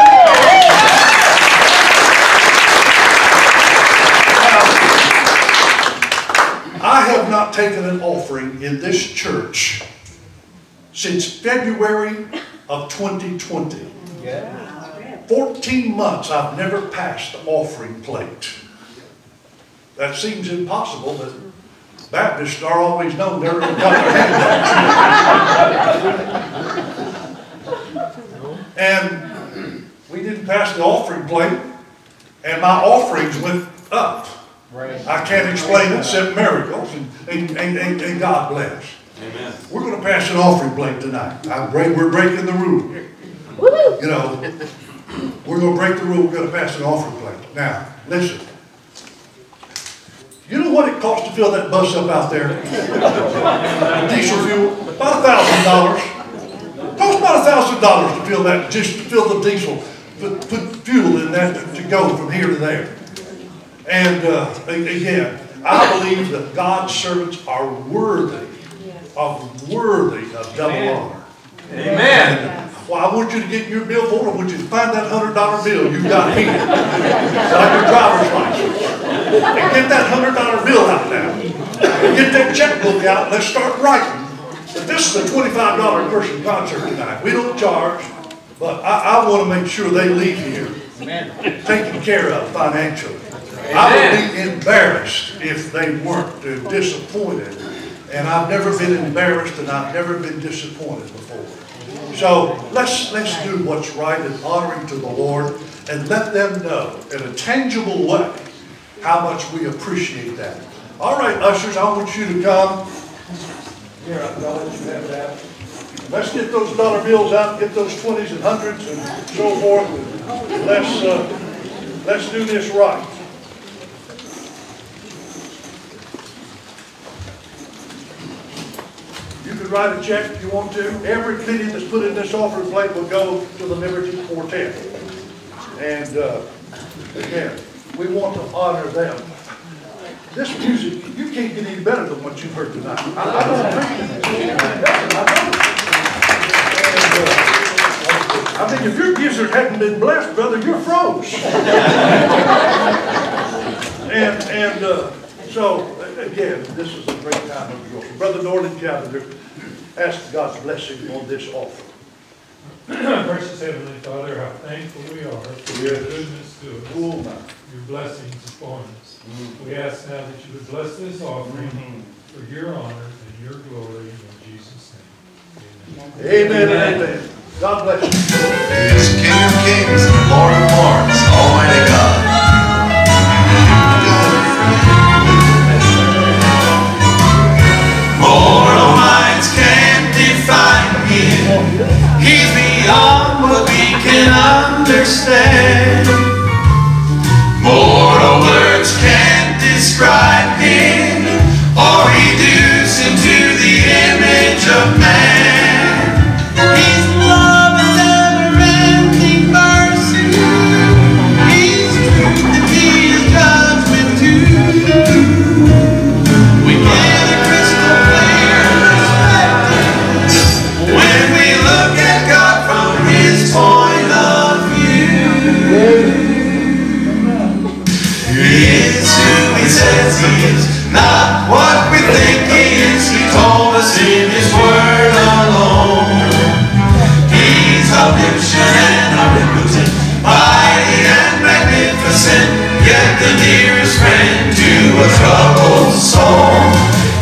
I have not taken an offering in this church since February of 2020. 14 months I've never passed the offering plate. That seems impossible, but Baptists are always known they're going to cut their hand. And we didn't pass the offering plate, and my offerings went up. I can't explain it except miracles and God bless. Amen. We're going to pass an offering plate tonight. We're breaking the rule. You know, we're going to break the rule. We're going to pass an offering plate. Now, listen. You know what it costs to fill that bus up out there? Diesel fuel, about $1,000. It costs about $1,000 to fill that, just to fill the diesel, put fuel in that to go from here to there. And again, I believe that God's servants are worthy of double honor. Amen. Well, I want you to get your billfold. I want you to find that $100 bill you got here, like your driver's license, and get that $100 bill out now. And get that checkbook out. Let's start writing. But this is a $25 person concert tonight. We don't charge, but I want to make sure they leave here taken care of financially. I would be embarrassed if they weren't disappointed. And I've never been embarrassed and I've never been disappointed before. So let's do what's right and honoring to the Lord and let them know in a tangible way how much we appreciate that. All right, ushers, I want you to come. Here, I'll let you have that. Let's get those dollar bills out, get those 20s and 100s and so forth. And let's do this right. You can write a check if you want to. Every penny that's put in this offering plate will go to the Liberty Quartet. And again, we want to honor them. This music, you can't get any better than what you've heard tonight. I don't appreciate it. I mean, if your gizzard hadn't been blessed, brother, you're froze. So, again, this is a great time of rejoicing. Brother Norland Cavender, ask God's blessing on this offering. Precious Heavenly Father, how thankful we are for your goodness to us, your blessings upon us. We ask now that you would bless this offering for your honor and your glory in Jesus' name. Amen and amen. God bless you. He is King of Kings and Lord of Lords, Almighty God. Mortal minds can't define him. He's beyond what we can understand. Mortal words can't describe him or reduce him to the image of man. His love and never-ending mercy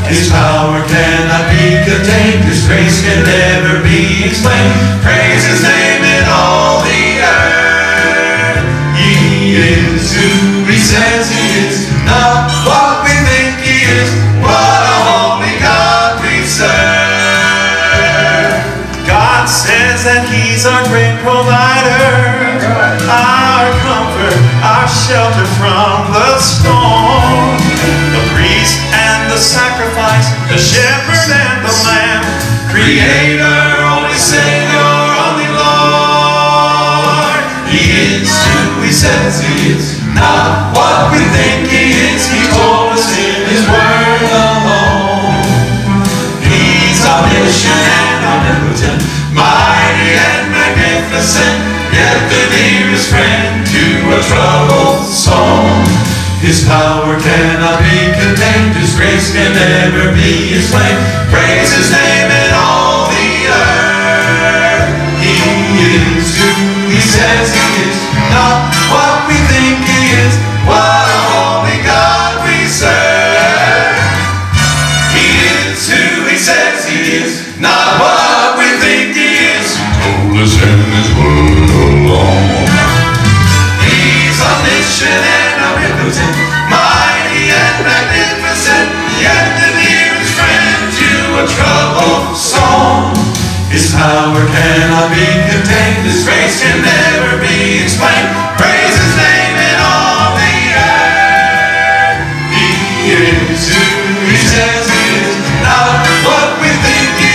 His power cannot be contained, His grace can never be explained. Praise His name in all the earth. He is who He says He is, not what we think He is. What a holy God we serve. God says that He's our great provider, our comfort, our shelter from the storm. The priest and the sacrifice, the shepherd and the lamb, Creator, only Savior, only Lord. He is who He says He is, not what we think He is. He told us in His word alone. He's omniscient and omnipotent, mighty and magnificent, yet the dearest friend to a troubled soul. His power cannot be contained, His grace can never be explained. Praise His name in all the earth. He is who He says He is, not what we think He is. What a holy God we serve. He is who He says He is, not what we think He is. Told us in His word alone. He's omniscient and omnipotent, mighty and magnificent, yet the dearest friend to a troubled soul. His power cannot be contained, His grace can never be explained. Praise His name in all the earth. He is who He says He is, not what we think He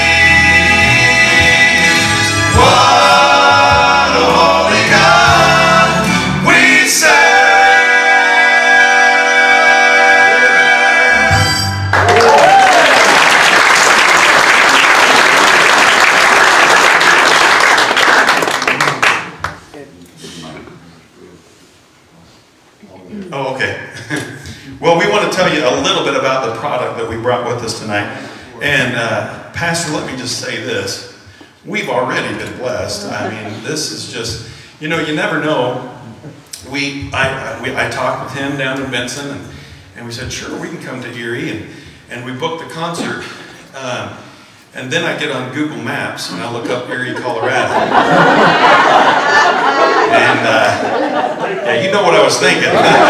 is. What a holy God we serve. Oh, okay. Well, we want to tell you a little bit about the product that we brought with us tonight. And Pastor, let me just say this. We've already been blessed. I mean, this is just, you know, you never know. I talked with him down in Benson, and we said, sure, we can come to Erie. And we booked the concert. And then I get on Google Maps, and I look up Erie, Colorado. And yeah, you know what I was thinking.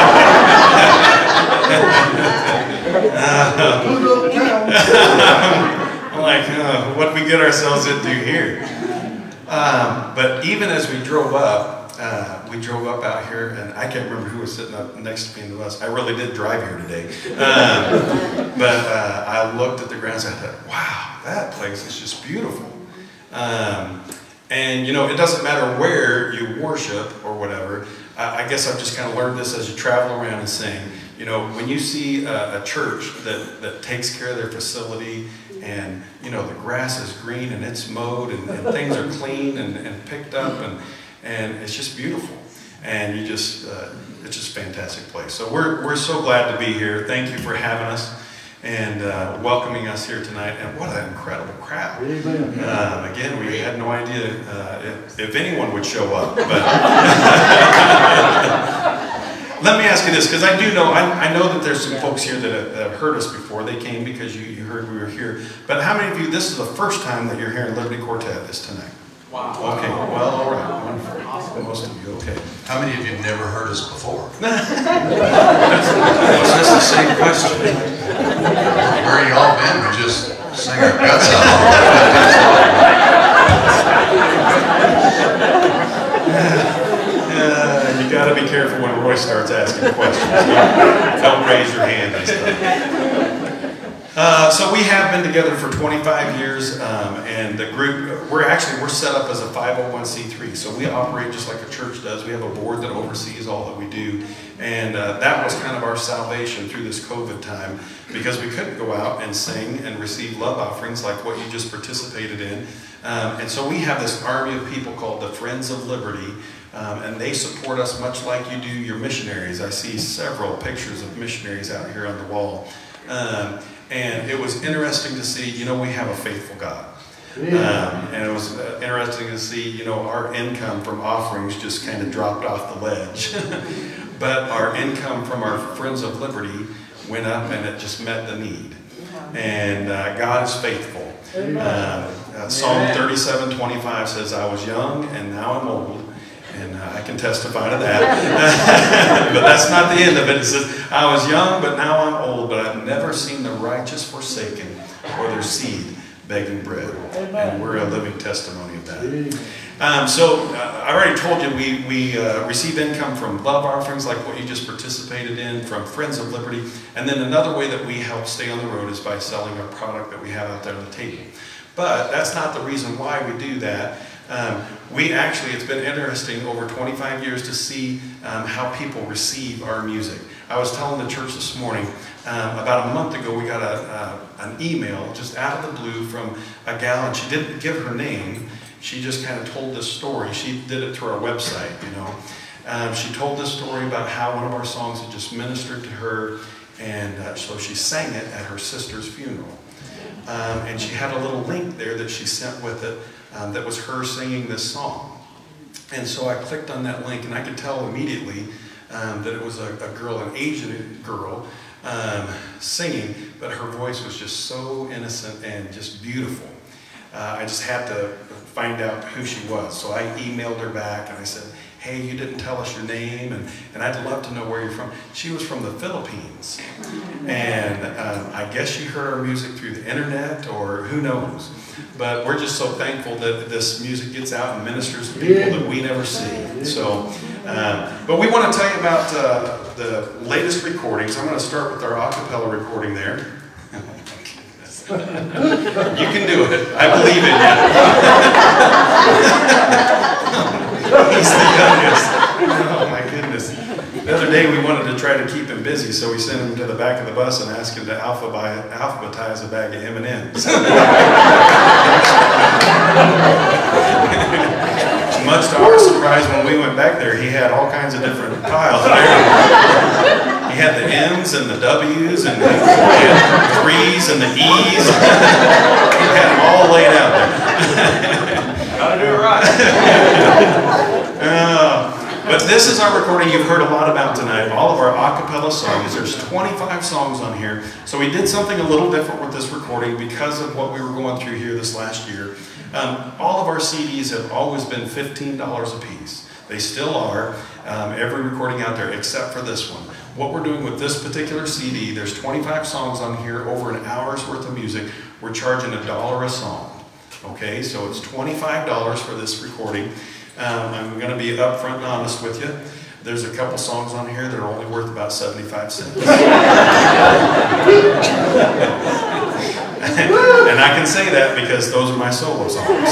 I'm like, what did we get ourselves into here? But even as we drove up out here, and I can't remember who was sitting up next to me in the bus. I really did drive here today. But I looked at the grounds and I thought, wow, that place is just beautiful. And you know, it doesn't matter where you worship or whatever. I guess I've just kind of learned this as you travel around and sing. You know, when you see a church that takes care of their facility, and you know, the grass is green and it's mowed and things are clean and picked up, and it's just beautiful. And you just, it's just a fantastic place. So we're so glad to be here. Thank you for having us and welcoming us here tonight. And what an incredible crowd. Again, we had no idea if anyone would show up. But let me ask you this, because I do know, I know that there's some folks here that have heard us before. They came because you heard we were here. But how many of you, this is the first time that you're hearing Liberty Quartet this tonight? Wow. Okay, well, all right. Wonderful. Awesome. Most of you, okay. How many of you have never heard us before? Was this the same question? Where you all been? We just sang our guts out. You got to be careful when Roy starts asking questions. Don't raise your hand and stuff. So we have been together for 25 years, and the group, we're set up as a 501c3, so we operate just like a church does. We have a board that oversees all that we do, and that was kind of our salvation through this COVID time, because we couldn't go out and sing and receive love offerings like what you just participated in. And so we have this army of people called the Friends of Liberty, and they support us much like you do your missionaries. I see several pictures of missionaries out here on the wall. And it was interesting to see, you know, we have a faithful God. And it was interesting to see, you know, our income from offerings just kind of dropped off the ledge. But our income from our Friends of Liberty went up, and it just met the need. And God is faithful. Psalm 37:25 says, I was young and now I'm old. And I can testify to that. But that's not the end of it. It says, I was young, but now I'm old, but I've never seen the righteous forsaken or their seed begging bread. And we're a living testimony of that. I already told you we receive income from love offerings like what you just participated in, from Friends of Liberty. And then another way that we help stay on the road is by selling a product that we have out there on the table. But that's not the reason why we do that. It's been interesting over 25 years to see how people receive our music. I was telling the church this morning, about a month ago we got an email just out of the blue from a gal, and she didn't give her name. She just kind of told this story. She did it through our website, you know. She told this story about how one of our songs had just ministered to her, and so she sang it at her sister's funeral. And she had a little link there that she sent with it that was her singing this song. And so I clicked on that link, and I could tell immediately that it was a girl, an Asian girl, singing, but her voice was just so innocent and just beautiful. I just had to find out who she was. So I emailed her back and I said, hey, you didn't tell us your name, and I'd love to know where you're from. She was from the Philippines. And I guess she heard our music through the internet, or who knows. But we're just so thankful that this music gets out and ministers to people that we never see. So, but we want to tell you about the latest recordings. I'm going to start with our a cappella recording there. You can do it. I believe in you. He's the youngest. Oh my goodness. The other day we wanted to try to keep him busy, so we sent him to the back of the bus and asked him to alphabetize a bag of M&Ms. Much to our surprise, when we went back there, he had all kinds of different piles there. He had the M's and the W's and the 3's and the E's. He had them all laid out there. Gotta do it right. But this is our recording you've heard a lot about tonight. All of our a cappella songs. There's 25 songs on here. So we did something a little different with this recording because of what we were going through here this last year. All of our CDs have always been $15 a piece. They still are, every recording out there except for this one. What we're doing with this particular CD, there's 25 songs on here, over an hour's worth of music. We're charging $1 a song. Okay, so it's $25 for this recording. I'm going to be upfront and honest with you. There's a couple songs on here that are only worth about 75 cents. And I can say that because those are my solo songs.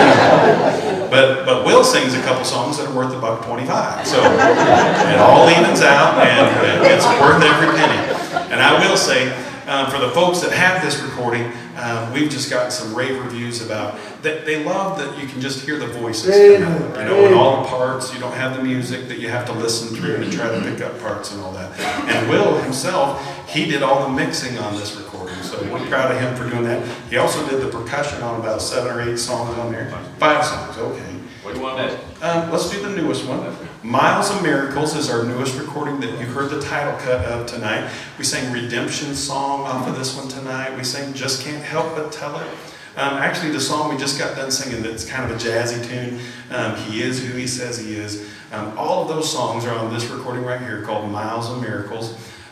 But Will sings a couple songs that are worth about $1.25. So it all evens out, and it's worth every penny. And I will say, for the folks that have this recording, we've just gotten some rave reviews about that. They love that you can just hear the voices come out, you know, and all the parts. You don't have the music that you have to listen through and try to pick up parts and all that. And Will himself, he did all the mixing on this recording, so we're proud of him for doing that. He also did the percussion on about 7 or 8 songs on there. 5 songs, okay. What do you want next? Let's do the newest one. Miles of Miracles is our newest recording that you heard the title cut of tonight. We sang Redemption Song off of this one tonight. We sang Just Can't Help But Tell It. Actually, the song we just got done singing, that's kind of a jazzy tune, He Is Who He Says He Is. All of those songs are on this recording right here called Miles of Miracles.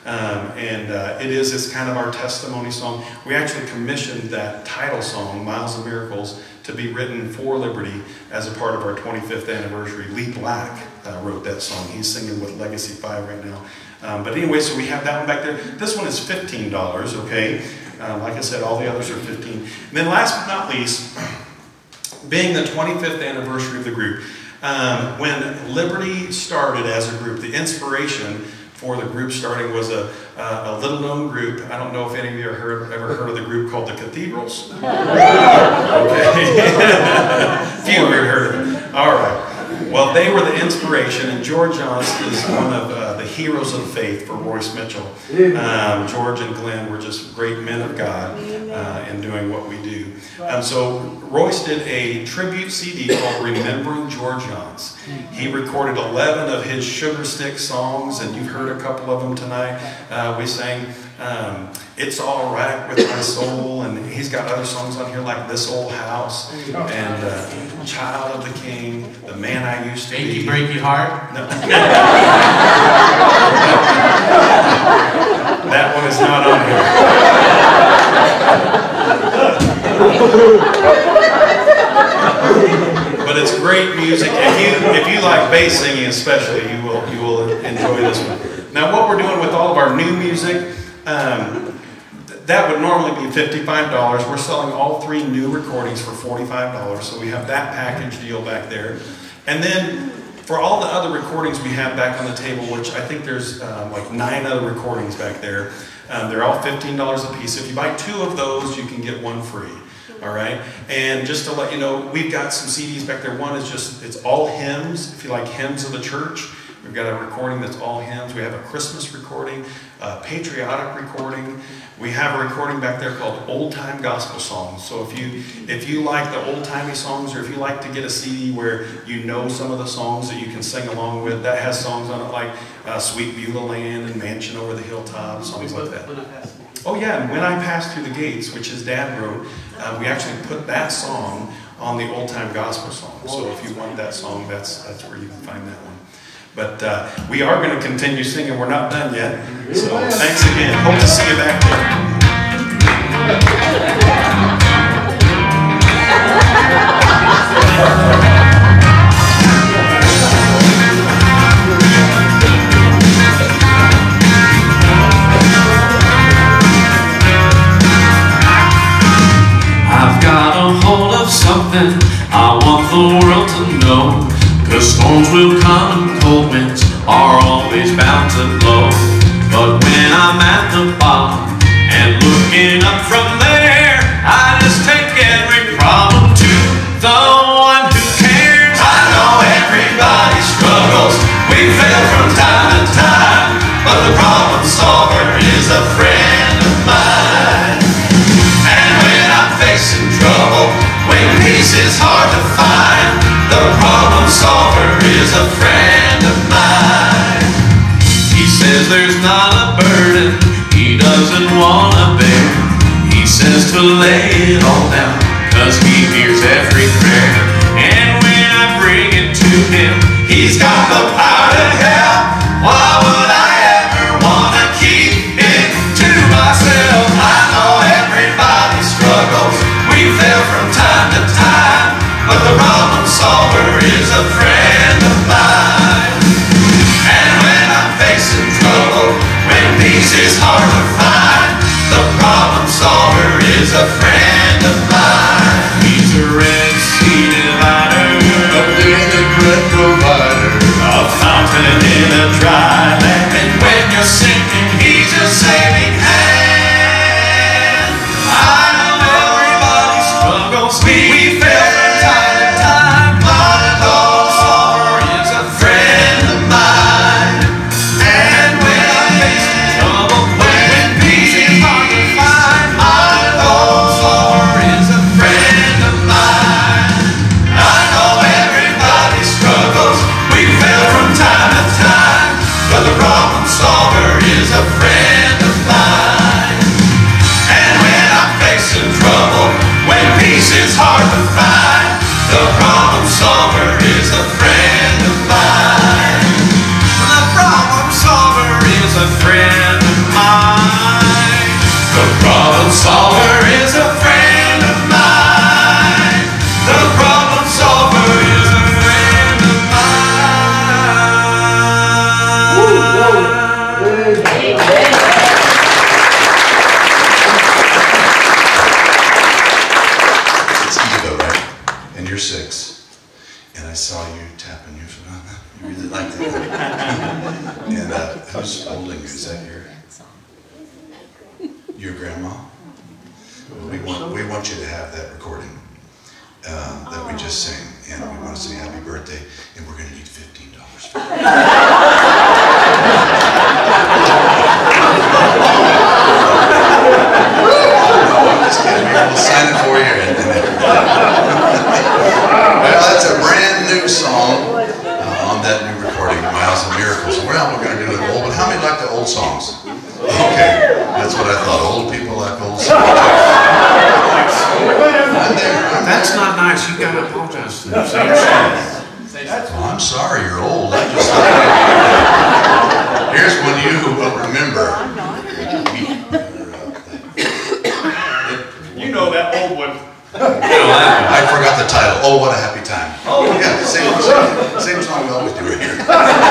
It's kind of our testimony song. We actually commissioned that title song, Miles of Miracles, to be written for Liberty as a part of our 25th anniversary. Lee Black wrote that song. He's singing with Legacy 5 right now. But anyway, so we have that one back there. This one is $15, okay? Like I said, all the others are $15. And then last but not least, being the 25th anniversary of the group, when Liberty started as a group, the inspiration for the group starting was a little-known group. I don't know if any of you have ever heard of the group called the Cathedrals. Okay. Few of you have heard of them. All right. Well, they were the inspiration, and George Johnson is one of the heroes of the faith for Royce Mitchell. George and Glenn were just great men of God in doing what we do. So Royce did a tribute CD called Remembering George Johns. He recorded 11 of his Sugar Stick songs, and you've heard a couple of them tonight. We sang It's All Right With My Soul, and he's got other songs on here like This Old House, and Child of the King, The Man I Used to Be. Achy Breaky Heart? No. That one is not on here. But it's great music. If you like bass singing especially, you will enjoy this one. Now what we're doing with all of our new music, that would normally be $55. We're selling all 3 new recordings for $45, so we have that package deal back there. And then for all the other recordings we have back on the table, which I think there's like 9 other recordings back there, they're all $15 a piece. If you buy 2 of those, you can get 1 free. All right, and just to let you know, we've got some CDs back there. One is it's all hymns. If you like hymns of the church, we've got a recording that's all hymns. We have a Christmas recording, a patriotic recording. We have a recording back there called Old Time Gospel Songs. So if you like the old timey songs, or if you like to get a CD where you know some of the songs that you can sing along with, that has songs on it like Sweet Beulah Land and Mansion Over the Hilltop, songs like that. Oh yeah, and When I Pass Through the Gates, which his dad wrote, we actually put that song on the Old Time Gospel Song. So if you want that song, that's where you can find that one. But we are going to continue singing. We're not done yet. So thanks again. Hope to see you back there. I've got a hold of something I want the world to know, 'cause storms will come and cold winds are always bound to blow. But when I'm at the bottom and looking up from there, I just take every problem to the one who cares. I know everybody struggles, we fail from time to time, but the problem solver is a friend of mine. And when I'm facing trouble, when peace is hard to find, the problem solver is a friend of mine. He says there's not a burden he doesn't want to bear. He says to lay it all down, 'cause he hears every prayer. And when I bring it to him, He's got the power to help. Why would I ever want to keep it to myself? I know everybody struggles, we fail from time to time, but the problem solver is a friend of mine. And when I'm facing trouble, when peace is hard to find, the problem solver is a friend of mine. he's a Red Sea divider, A daily bread provider, a fountain in a dry land. And when you're sinking, he's your saving hand. I know everybody struggles, we fail from time to time, but the problem solver is a friend of mine. And when I'm facing trouble, when peace is hard to find, my problem solver is a friend of mine. I know everybody struggles, we fail from time to time, but the problem solver is a friend of mine. And when I'm facing trouble, when peace is hard to find, the problem solver is a friend of mine. The problem solver is a friend of mine. The problem solver is a friend of mine. The problem solver is a friend of it's Eva, right? And you're 6. And I saw you tapping your foot. You really liked it. And who's holding you? Is that your grandma? We want you to have that recording that we just sang, and we want to say happy birthday, and we're going to need $15 for it. Just kidding. We'll sign it for you. Well, that's a brand new song on that new recording, Miles and Miracles. We're going to do it old, but how many like the old songs? Okay. That's what I thought. Old people like old songs. That's not nice. You gotta apologize to them. Say you're sorry. Oh, I'm sorry you're old. I just here's one you will remember. You know that old one. I forgot the title. Oh, what a happy time. Oh, yeah, same song we always do right here.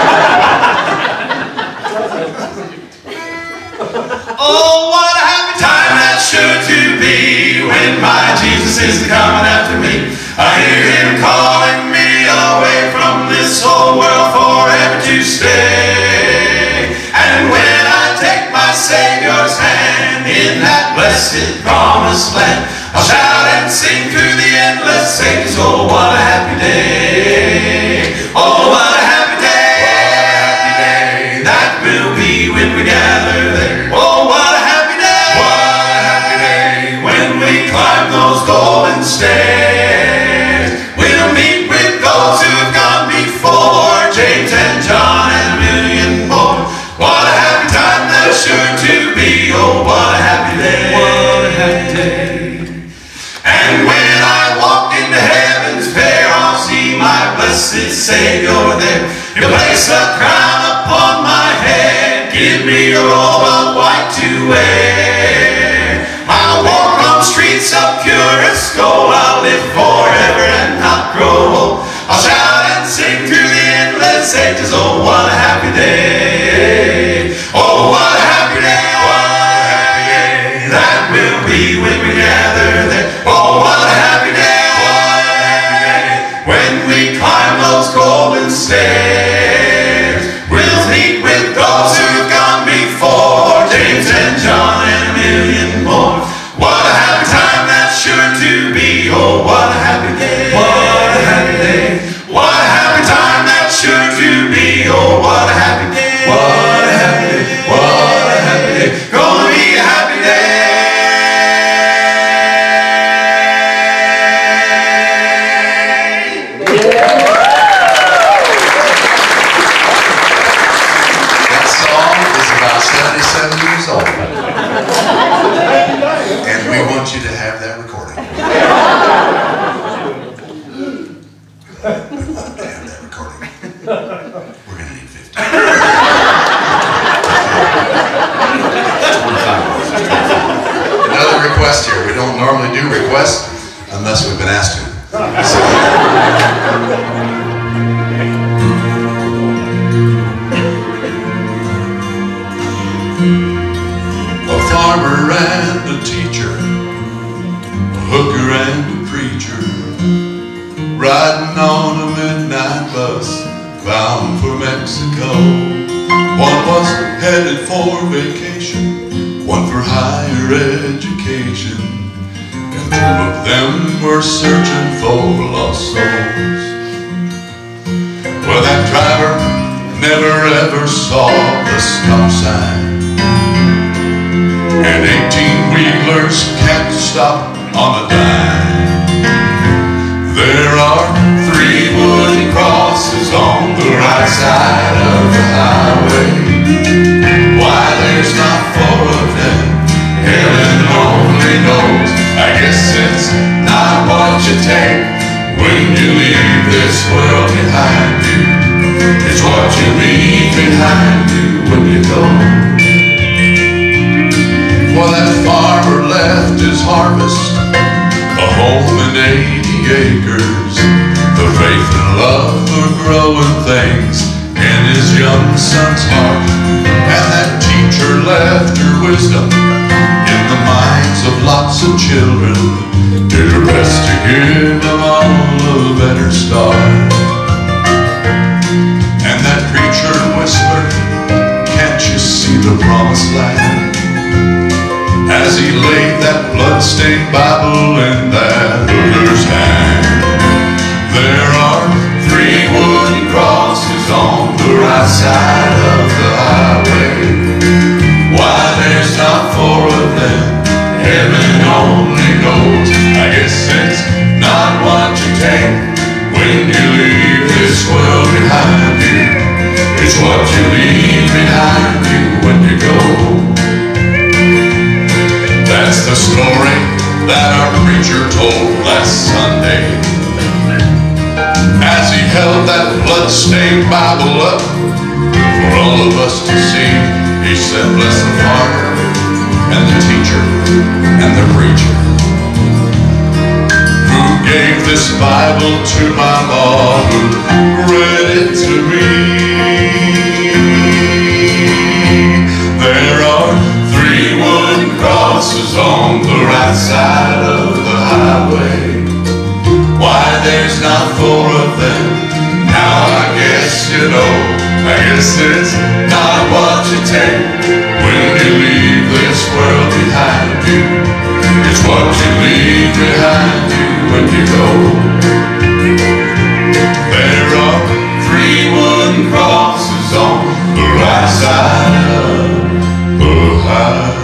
Oh, what a happy time that's sure to be when my Jesus is coming after me. I hear him calling me away from this whole world forever to stay. And when I take my Savior's hand in that blessed promised land, I'll shout and sing through the endless ages. Oh, what a happy day. Oh, what a happy day. That will be when we gather there. Oh, what a happy day. What a happy day. When we climb those golden stairs. We'll meet with those who've gone before, James and John and a million more. What a happy time that's sure to be. Oh, what a happy day. What a happy day. And when I walk into heaven's fair, I'll see my blessed Savior there. He'll place a crown upon my head, give me a robe of white to wear. I'll walk on streets of purest gold, I'll live forever and not grow old. I'll shout and sing through the endless ages. Oh, what a happy day. Oh, what a happy day. What a happy day. That will be when we gather there. Oh, what a happy day. What a happy day. When we climb those golden stairs. We'll meet with those who've gone before, James and John and a million more. What a happy time that's sure to be. Oh, what a happy day. What a happy day. What a happy time that's sure to be. Oh, what a happy day. What a happy day. What a happy day. Gonna be a happy day. That song is about 77 years old. And we want you to have that recording. We want to have that recording. We're going to need 50. Another request here. We don't normally do requests unless we've been asked to. A farmer and a teacher, a hooker and a preacher, riding on a midnight bus bound for Mexico. One was headed for vacation, one for higher education, and two of them were searching for lost souls. Well, that driver never ever saw the stop sign, and 18-wheelers can't stop on a dime. There are 3 wooden crosses on the right side of the highway. Why there's not 4 of them, heaven only knows. I guess it's not what you take when you leave this world behind you. It's what you leave behind you when you go. Well, that farmer left his harvest, a home and 80 acres, the faith and love for growing things in his young son's heart. And that teacher left her wisdom in the minds of lots of children, did her best to give them all a better start. And that preacher whispered, can't you see the promised land? As he laid that blood-stained Bible in that hooker's hand. There are 3 wooden crosses on the right side of the highway. Why there's not 4 of them, heaven only knows. I guess it's not what you take when you leave this world behind you. It's what you leave behind you when you go. story that our preacher told last Sunday. As he held that blood-stained Bible up for all of us to see, he said, bless the farmer and the teacher and the preacher who gave this Bible to my mom, who read it to me. There are 3 wooden crosses on the right side of the highway. Why there's not 4 of them? Now I guess you know. I guess it's not what you take when you leave this world behind you. It's what you leave behind you when you go. There are 3 wooden crosses on the right side of the highway.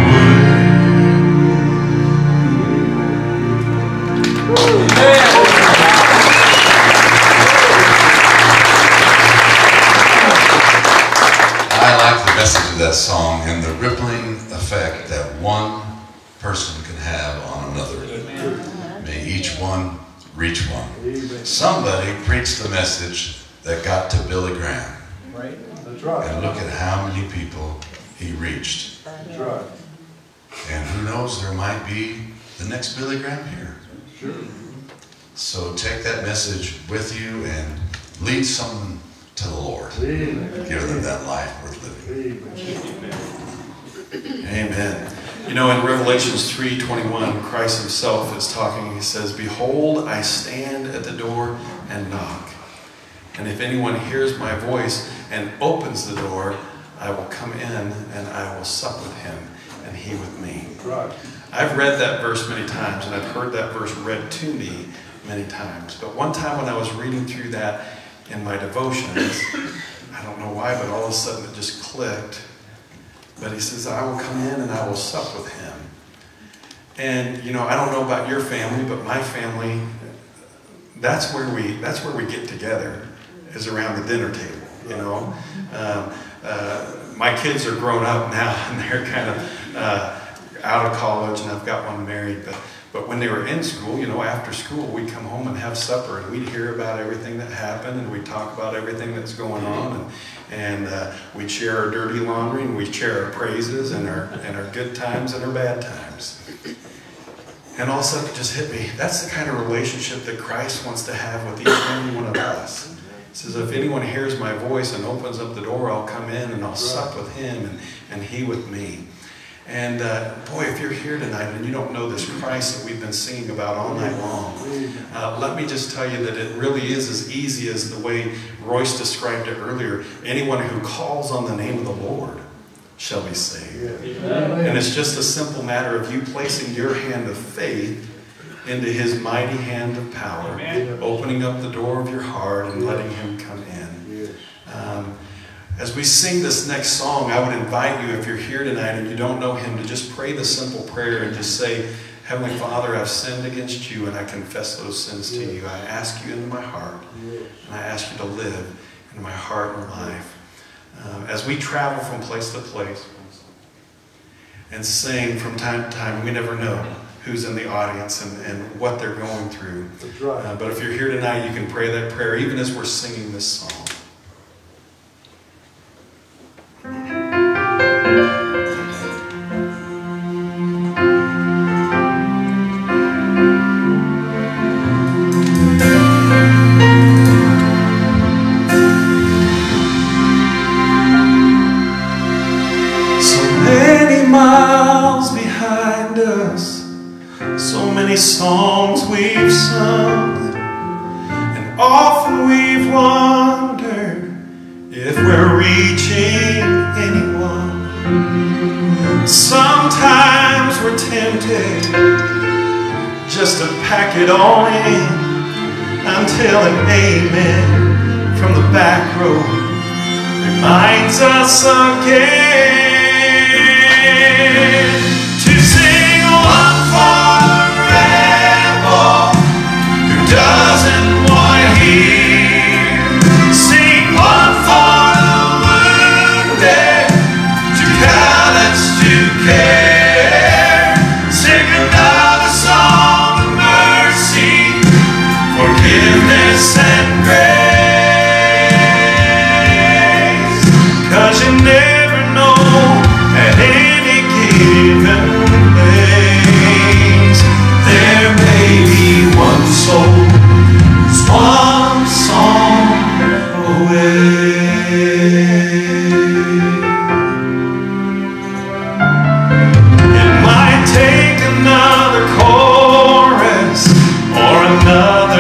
I like the message of that song and the rippling effect that one person can have on another. May each one reach one. Somebody preached the message that got to Billy Graham. Right. That's right. And look at how many people he reached. That's right. And who knows, there might be the next Billy Graham here. Sure. So take that message with you and lead someone to the Lord. Amen. Give them that life worth living. Amen. Amen. You know, in Revelations 3:21, Christ himself is talking. He says, behold, I stand at the door and knock. And if anyone hears my voice and opens the door, I will come in and I will sup with him and he with me. Right. I've read that verse many times, and I've heard that verse read to me many times. But one time when I was reading through that in my devotions, I don't know why, but all of a sudden it just clicked. But he says, I will come in and I will sup with him. And, you know, I don't know about your family, but my family, that's where we get together, is around the dinner table, you know. My kids are grown up now, and they're kind of out of college, and I've got one married. But when they were in school, you know, after school, we'd come home and have supper, and we'd hear about everything that happened, and we'd talk about everything that's going on, and we'd share our dirty laundry, and we'd share our praises and our good times and our bad times. And all of a sudden it just hit me. That's the kind of relationship that Christ wants to have with each and every one of us. He says, if anyone hears my voice and opens up the door, I'll come in and I'll sup with him and he with me. And boy, if you're here tonight and you don't know this Christ that we've been singing about all night long, let me just tell you that it really is as easy as the way Royce described it earlier. Anyone who calls on the name of the Lord shall be saved. And it's just a simple matter of you placing your hand of faith into his mighty hand of power, opening up the door of your heart and letting him come in. As we sing this next song, I would invite you, if you're here tonight and you don't know him, to just pray the simple prayer and just say, Heavenly Father, I've sinned against you and I confess those sins to you. I ask you into my heart, and I ask you to live in my heart and life. As we travel from place to place and sing from time to time, we never know who's in the audience and what they're going through. That's right. But if you're here tonight, you can pray that prayer even as we're singing this song. Songs we've sung, and often we've wondered if we're reaching anyone. Sometimes we're tempted just to pack it all in until an amen from the back row reminds us again to sing one for doesn't want to hear. Sing one for the wounded, two talents to care. Sing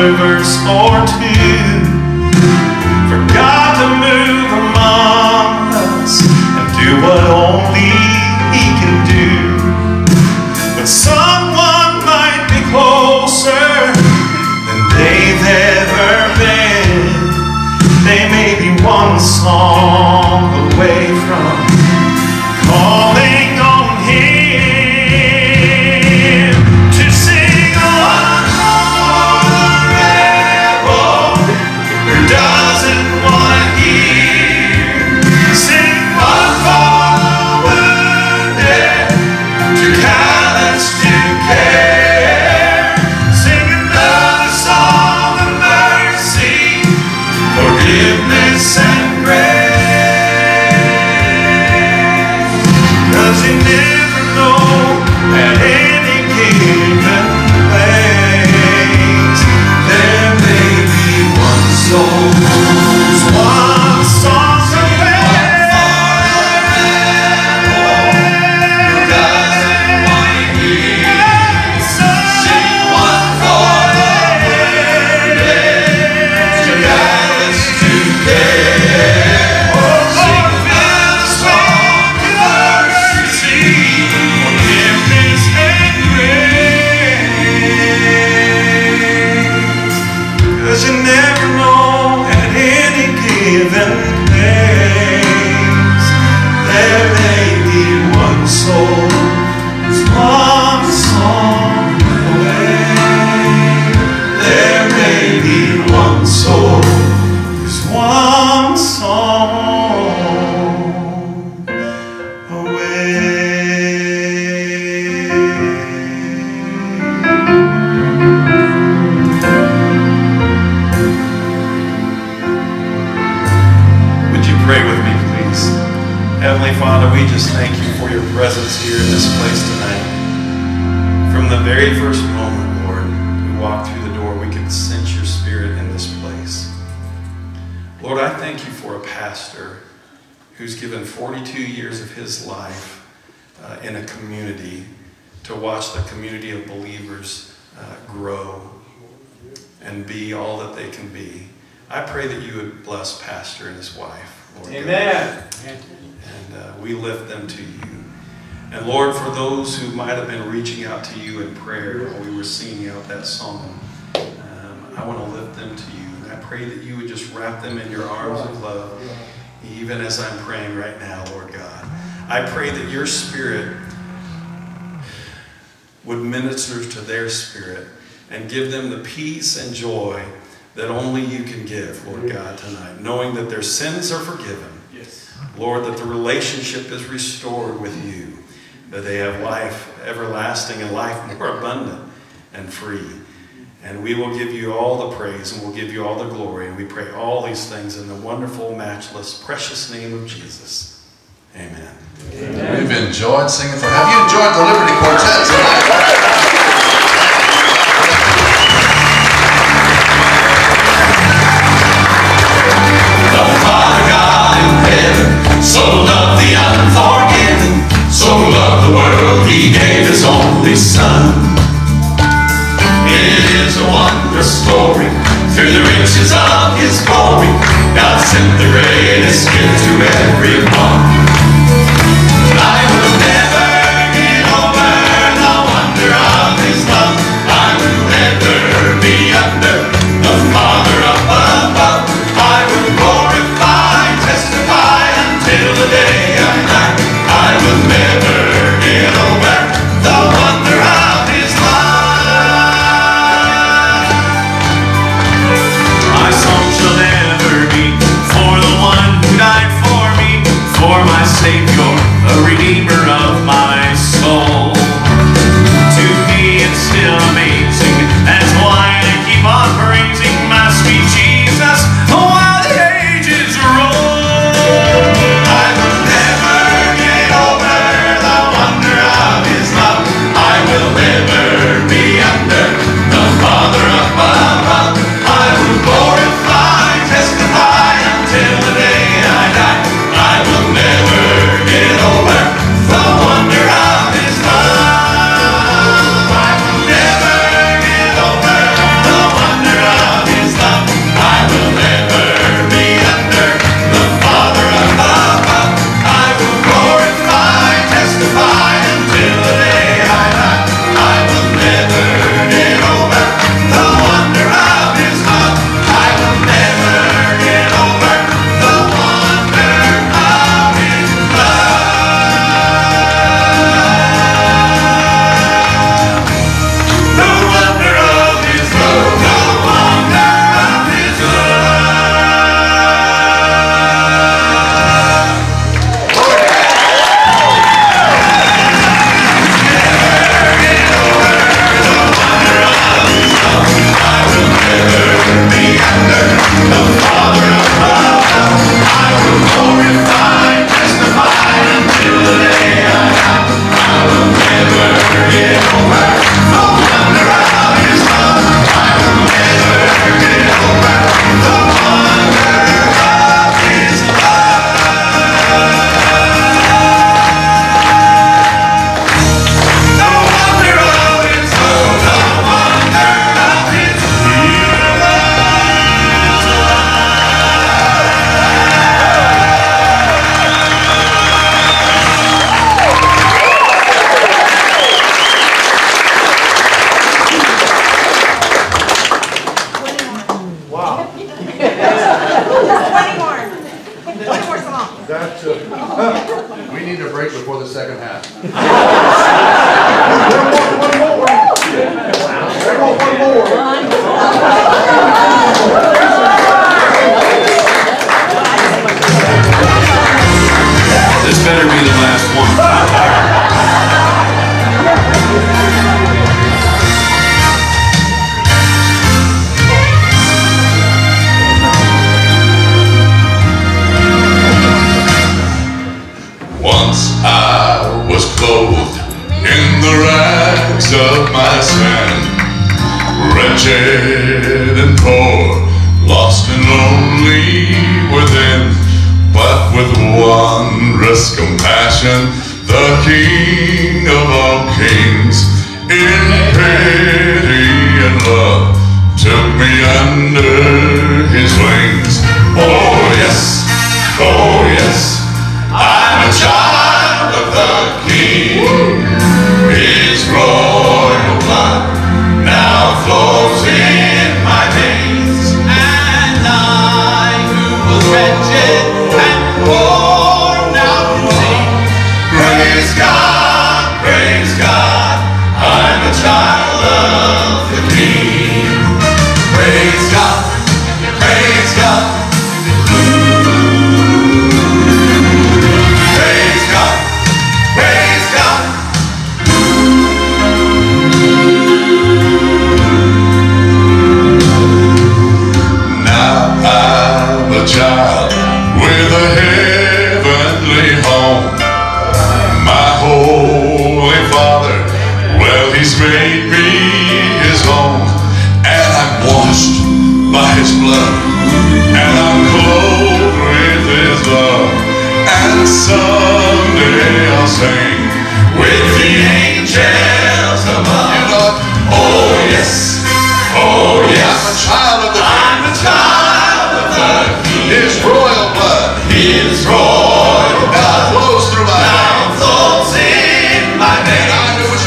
another verse or two for God to move among us and do what only He can do. But someone might be closer than they've ever been. They may be one song away from calling on Him to sing one for the rebel who doesn't want to hear. Sing one for the wounded, too callous to care. Sing another song of mercy, forgiveness and grace. 'Cause you never know at any given place there may be one soul who's one song away. Who doesn't want to hear. Sing one for the wounded, too callous to care. Sing another song of mercy, forgiveness and grace. 'Cause you never know at any given place there may be one soul who's one song away. There may be one soul who's one song away. Would you pray with me, please? Heavenly Father, we just thank you for your presence here in this place tonight. From the very first moment, Lord, we walked through the door, we could sense your spirit in this place. Lord, I thank you for a pastor who's given 42 years of his life in a community to watch the community of believers grow and be all that they can be. I pray that you would bless Pastor and his wife, Lord. Amen. And we lift them to you. And Lord, for those who might have been reaching out to you in prayer while we were singing out that song, I want to lift them to you. And I pray that you would just wrap them in your arms of love, even as I'm praying right now, Lord God. I pray that your spirit would minister to their spirit and give them the peace and joy that only you can give, Lord God, tonight, knowing that their sins are forgiven. Yes. Lord, that the relationship is restored with you, that they have life everlasting and life more abundant and free. And we will give you all the praise and we'll give you all the glory. And we pray all these things in the wonderful, matchless, precious name of Jesus. Amen. Amen. We've enjoyed singing for. Have you enjoyed the Liberty Quartet tonight? The Father God in heaven so loved the unforgiven, so loved the world He gave His only Son. It is a wondrous story. Through the riches of His glory, God sent the greatest gift to everyone. I will never get over the wonder of His love. I will never be under the Father up above. I will glorify, testify until the day I die. I will never get over the wonder of His love. My song shall never be for the one who died for me, for my This better be the last one. Once I was clothed in the rags of my sin, wretched and poor, lost and lonely within. But with wondrous compassion, the King of all kings, in pity and love, took me under his wings. Oh yes, I'm a child of the King. His royal blood now flows in my veins, and I who was wretched and poor now can sing. Praise God, I'm a child of the King. Praise God, praise God. Praise God, praise God. Now I'm a child with a heavenly home. My Holy Father, well, He's made me His own. And I'm washed by His blood, and I'm clothed with His love. And someday I'll sing with the angels above. You know it? Oh yes, I'm a child of the King. I'm a child of the King. His royal blood, His royal blood flows through my veins. Now flows in my veins. And I who was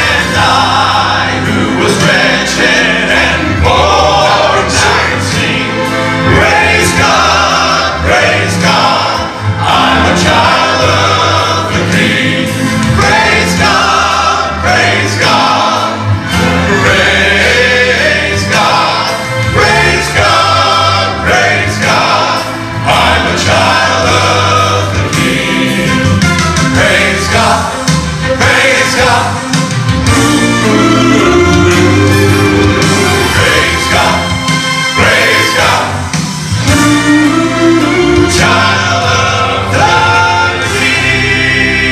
wretched, and poor, now can sing. Praise God, praise God. I'm a child of the King. Praise God, praise God. Praise God, praise God, praise God. I'm a child of the King. Praise God, praise God. Praise God, praise God. Child of the King.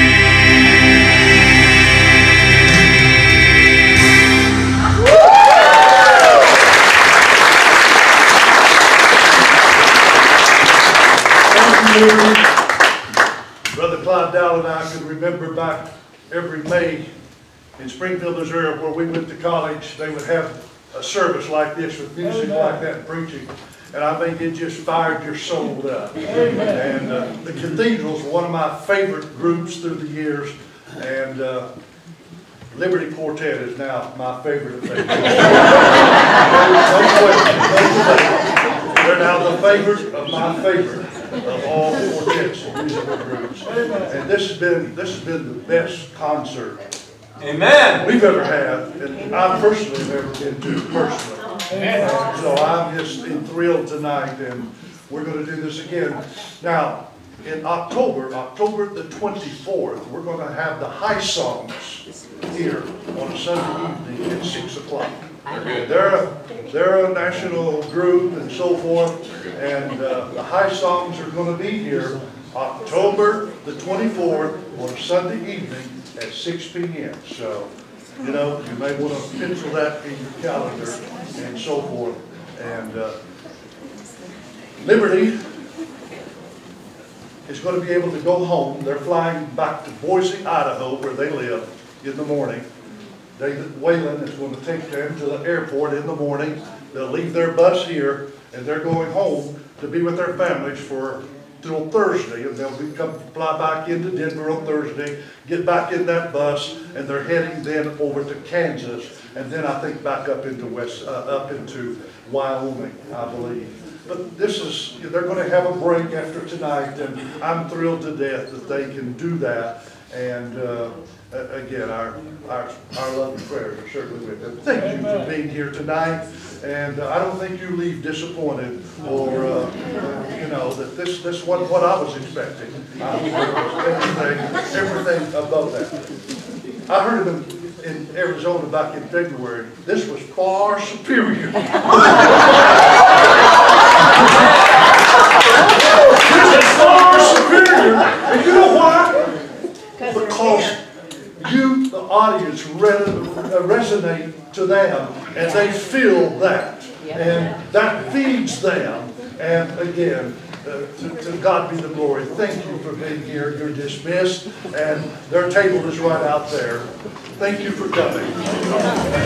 Brother Clyde Dowell and I could remember back every May in Springfield, Missouri, where we went to college, they would have a service like this with music like that and preaching. And I think it just fired your soul up. And the Cathedrals were one of my favorite groups through the years. And Liberty Quartet is now my favorite of favorites. No question. They're now the favorite of my favorite of all quartets and musical groups. And this has been the best concert we've ever had, and I personally have ever been to personally. So I'm just thrilled tonight, and we're going to do this again. Now, in October the 24th, we're going to have the High Songs here on a Sunday evening at 6 o'clock. They're a national group and so forth, and the High Songs are going to be here October the 24th on a Sunday evening at 6 p.m. So, you know, you may want to pencil that in your calendar and so forth. And Liberty is going to be able to go home. They're flying back to Boise, Idaho, where they live, in the morning. David Whalen is going to take them to the airport in the morning. They'll leave their bus here, and they're going home to be with their families till Thursday, and they'll fly back into Denver on Thursday, get back in that bus, and they're heading then over to Kansas, and then I think back up into Wyoming, I believe. But they're going to have a break after tonight, and I'm thrilled to death that they can do that. And again, our love and prayers are certainly with them. Thank you for being here tonight. And I don't think you leave disappointed or, you know, that this wasn't what I was expecting. Everything above that. I heard of them in Arizona back in February. This was far superior. This is far superior. And you know why? Because you, the audience, resonate to them, and they feel that, and that feeds them. And again, to God be the glory. Thank you for being here. You're dismissed, and their table is right out there. Thank you for coming.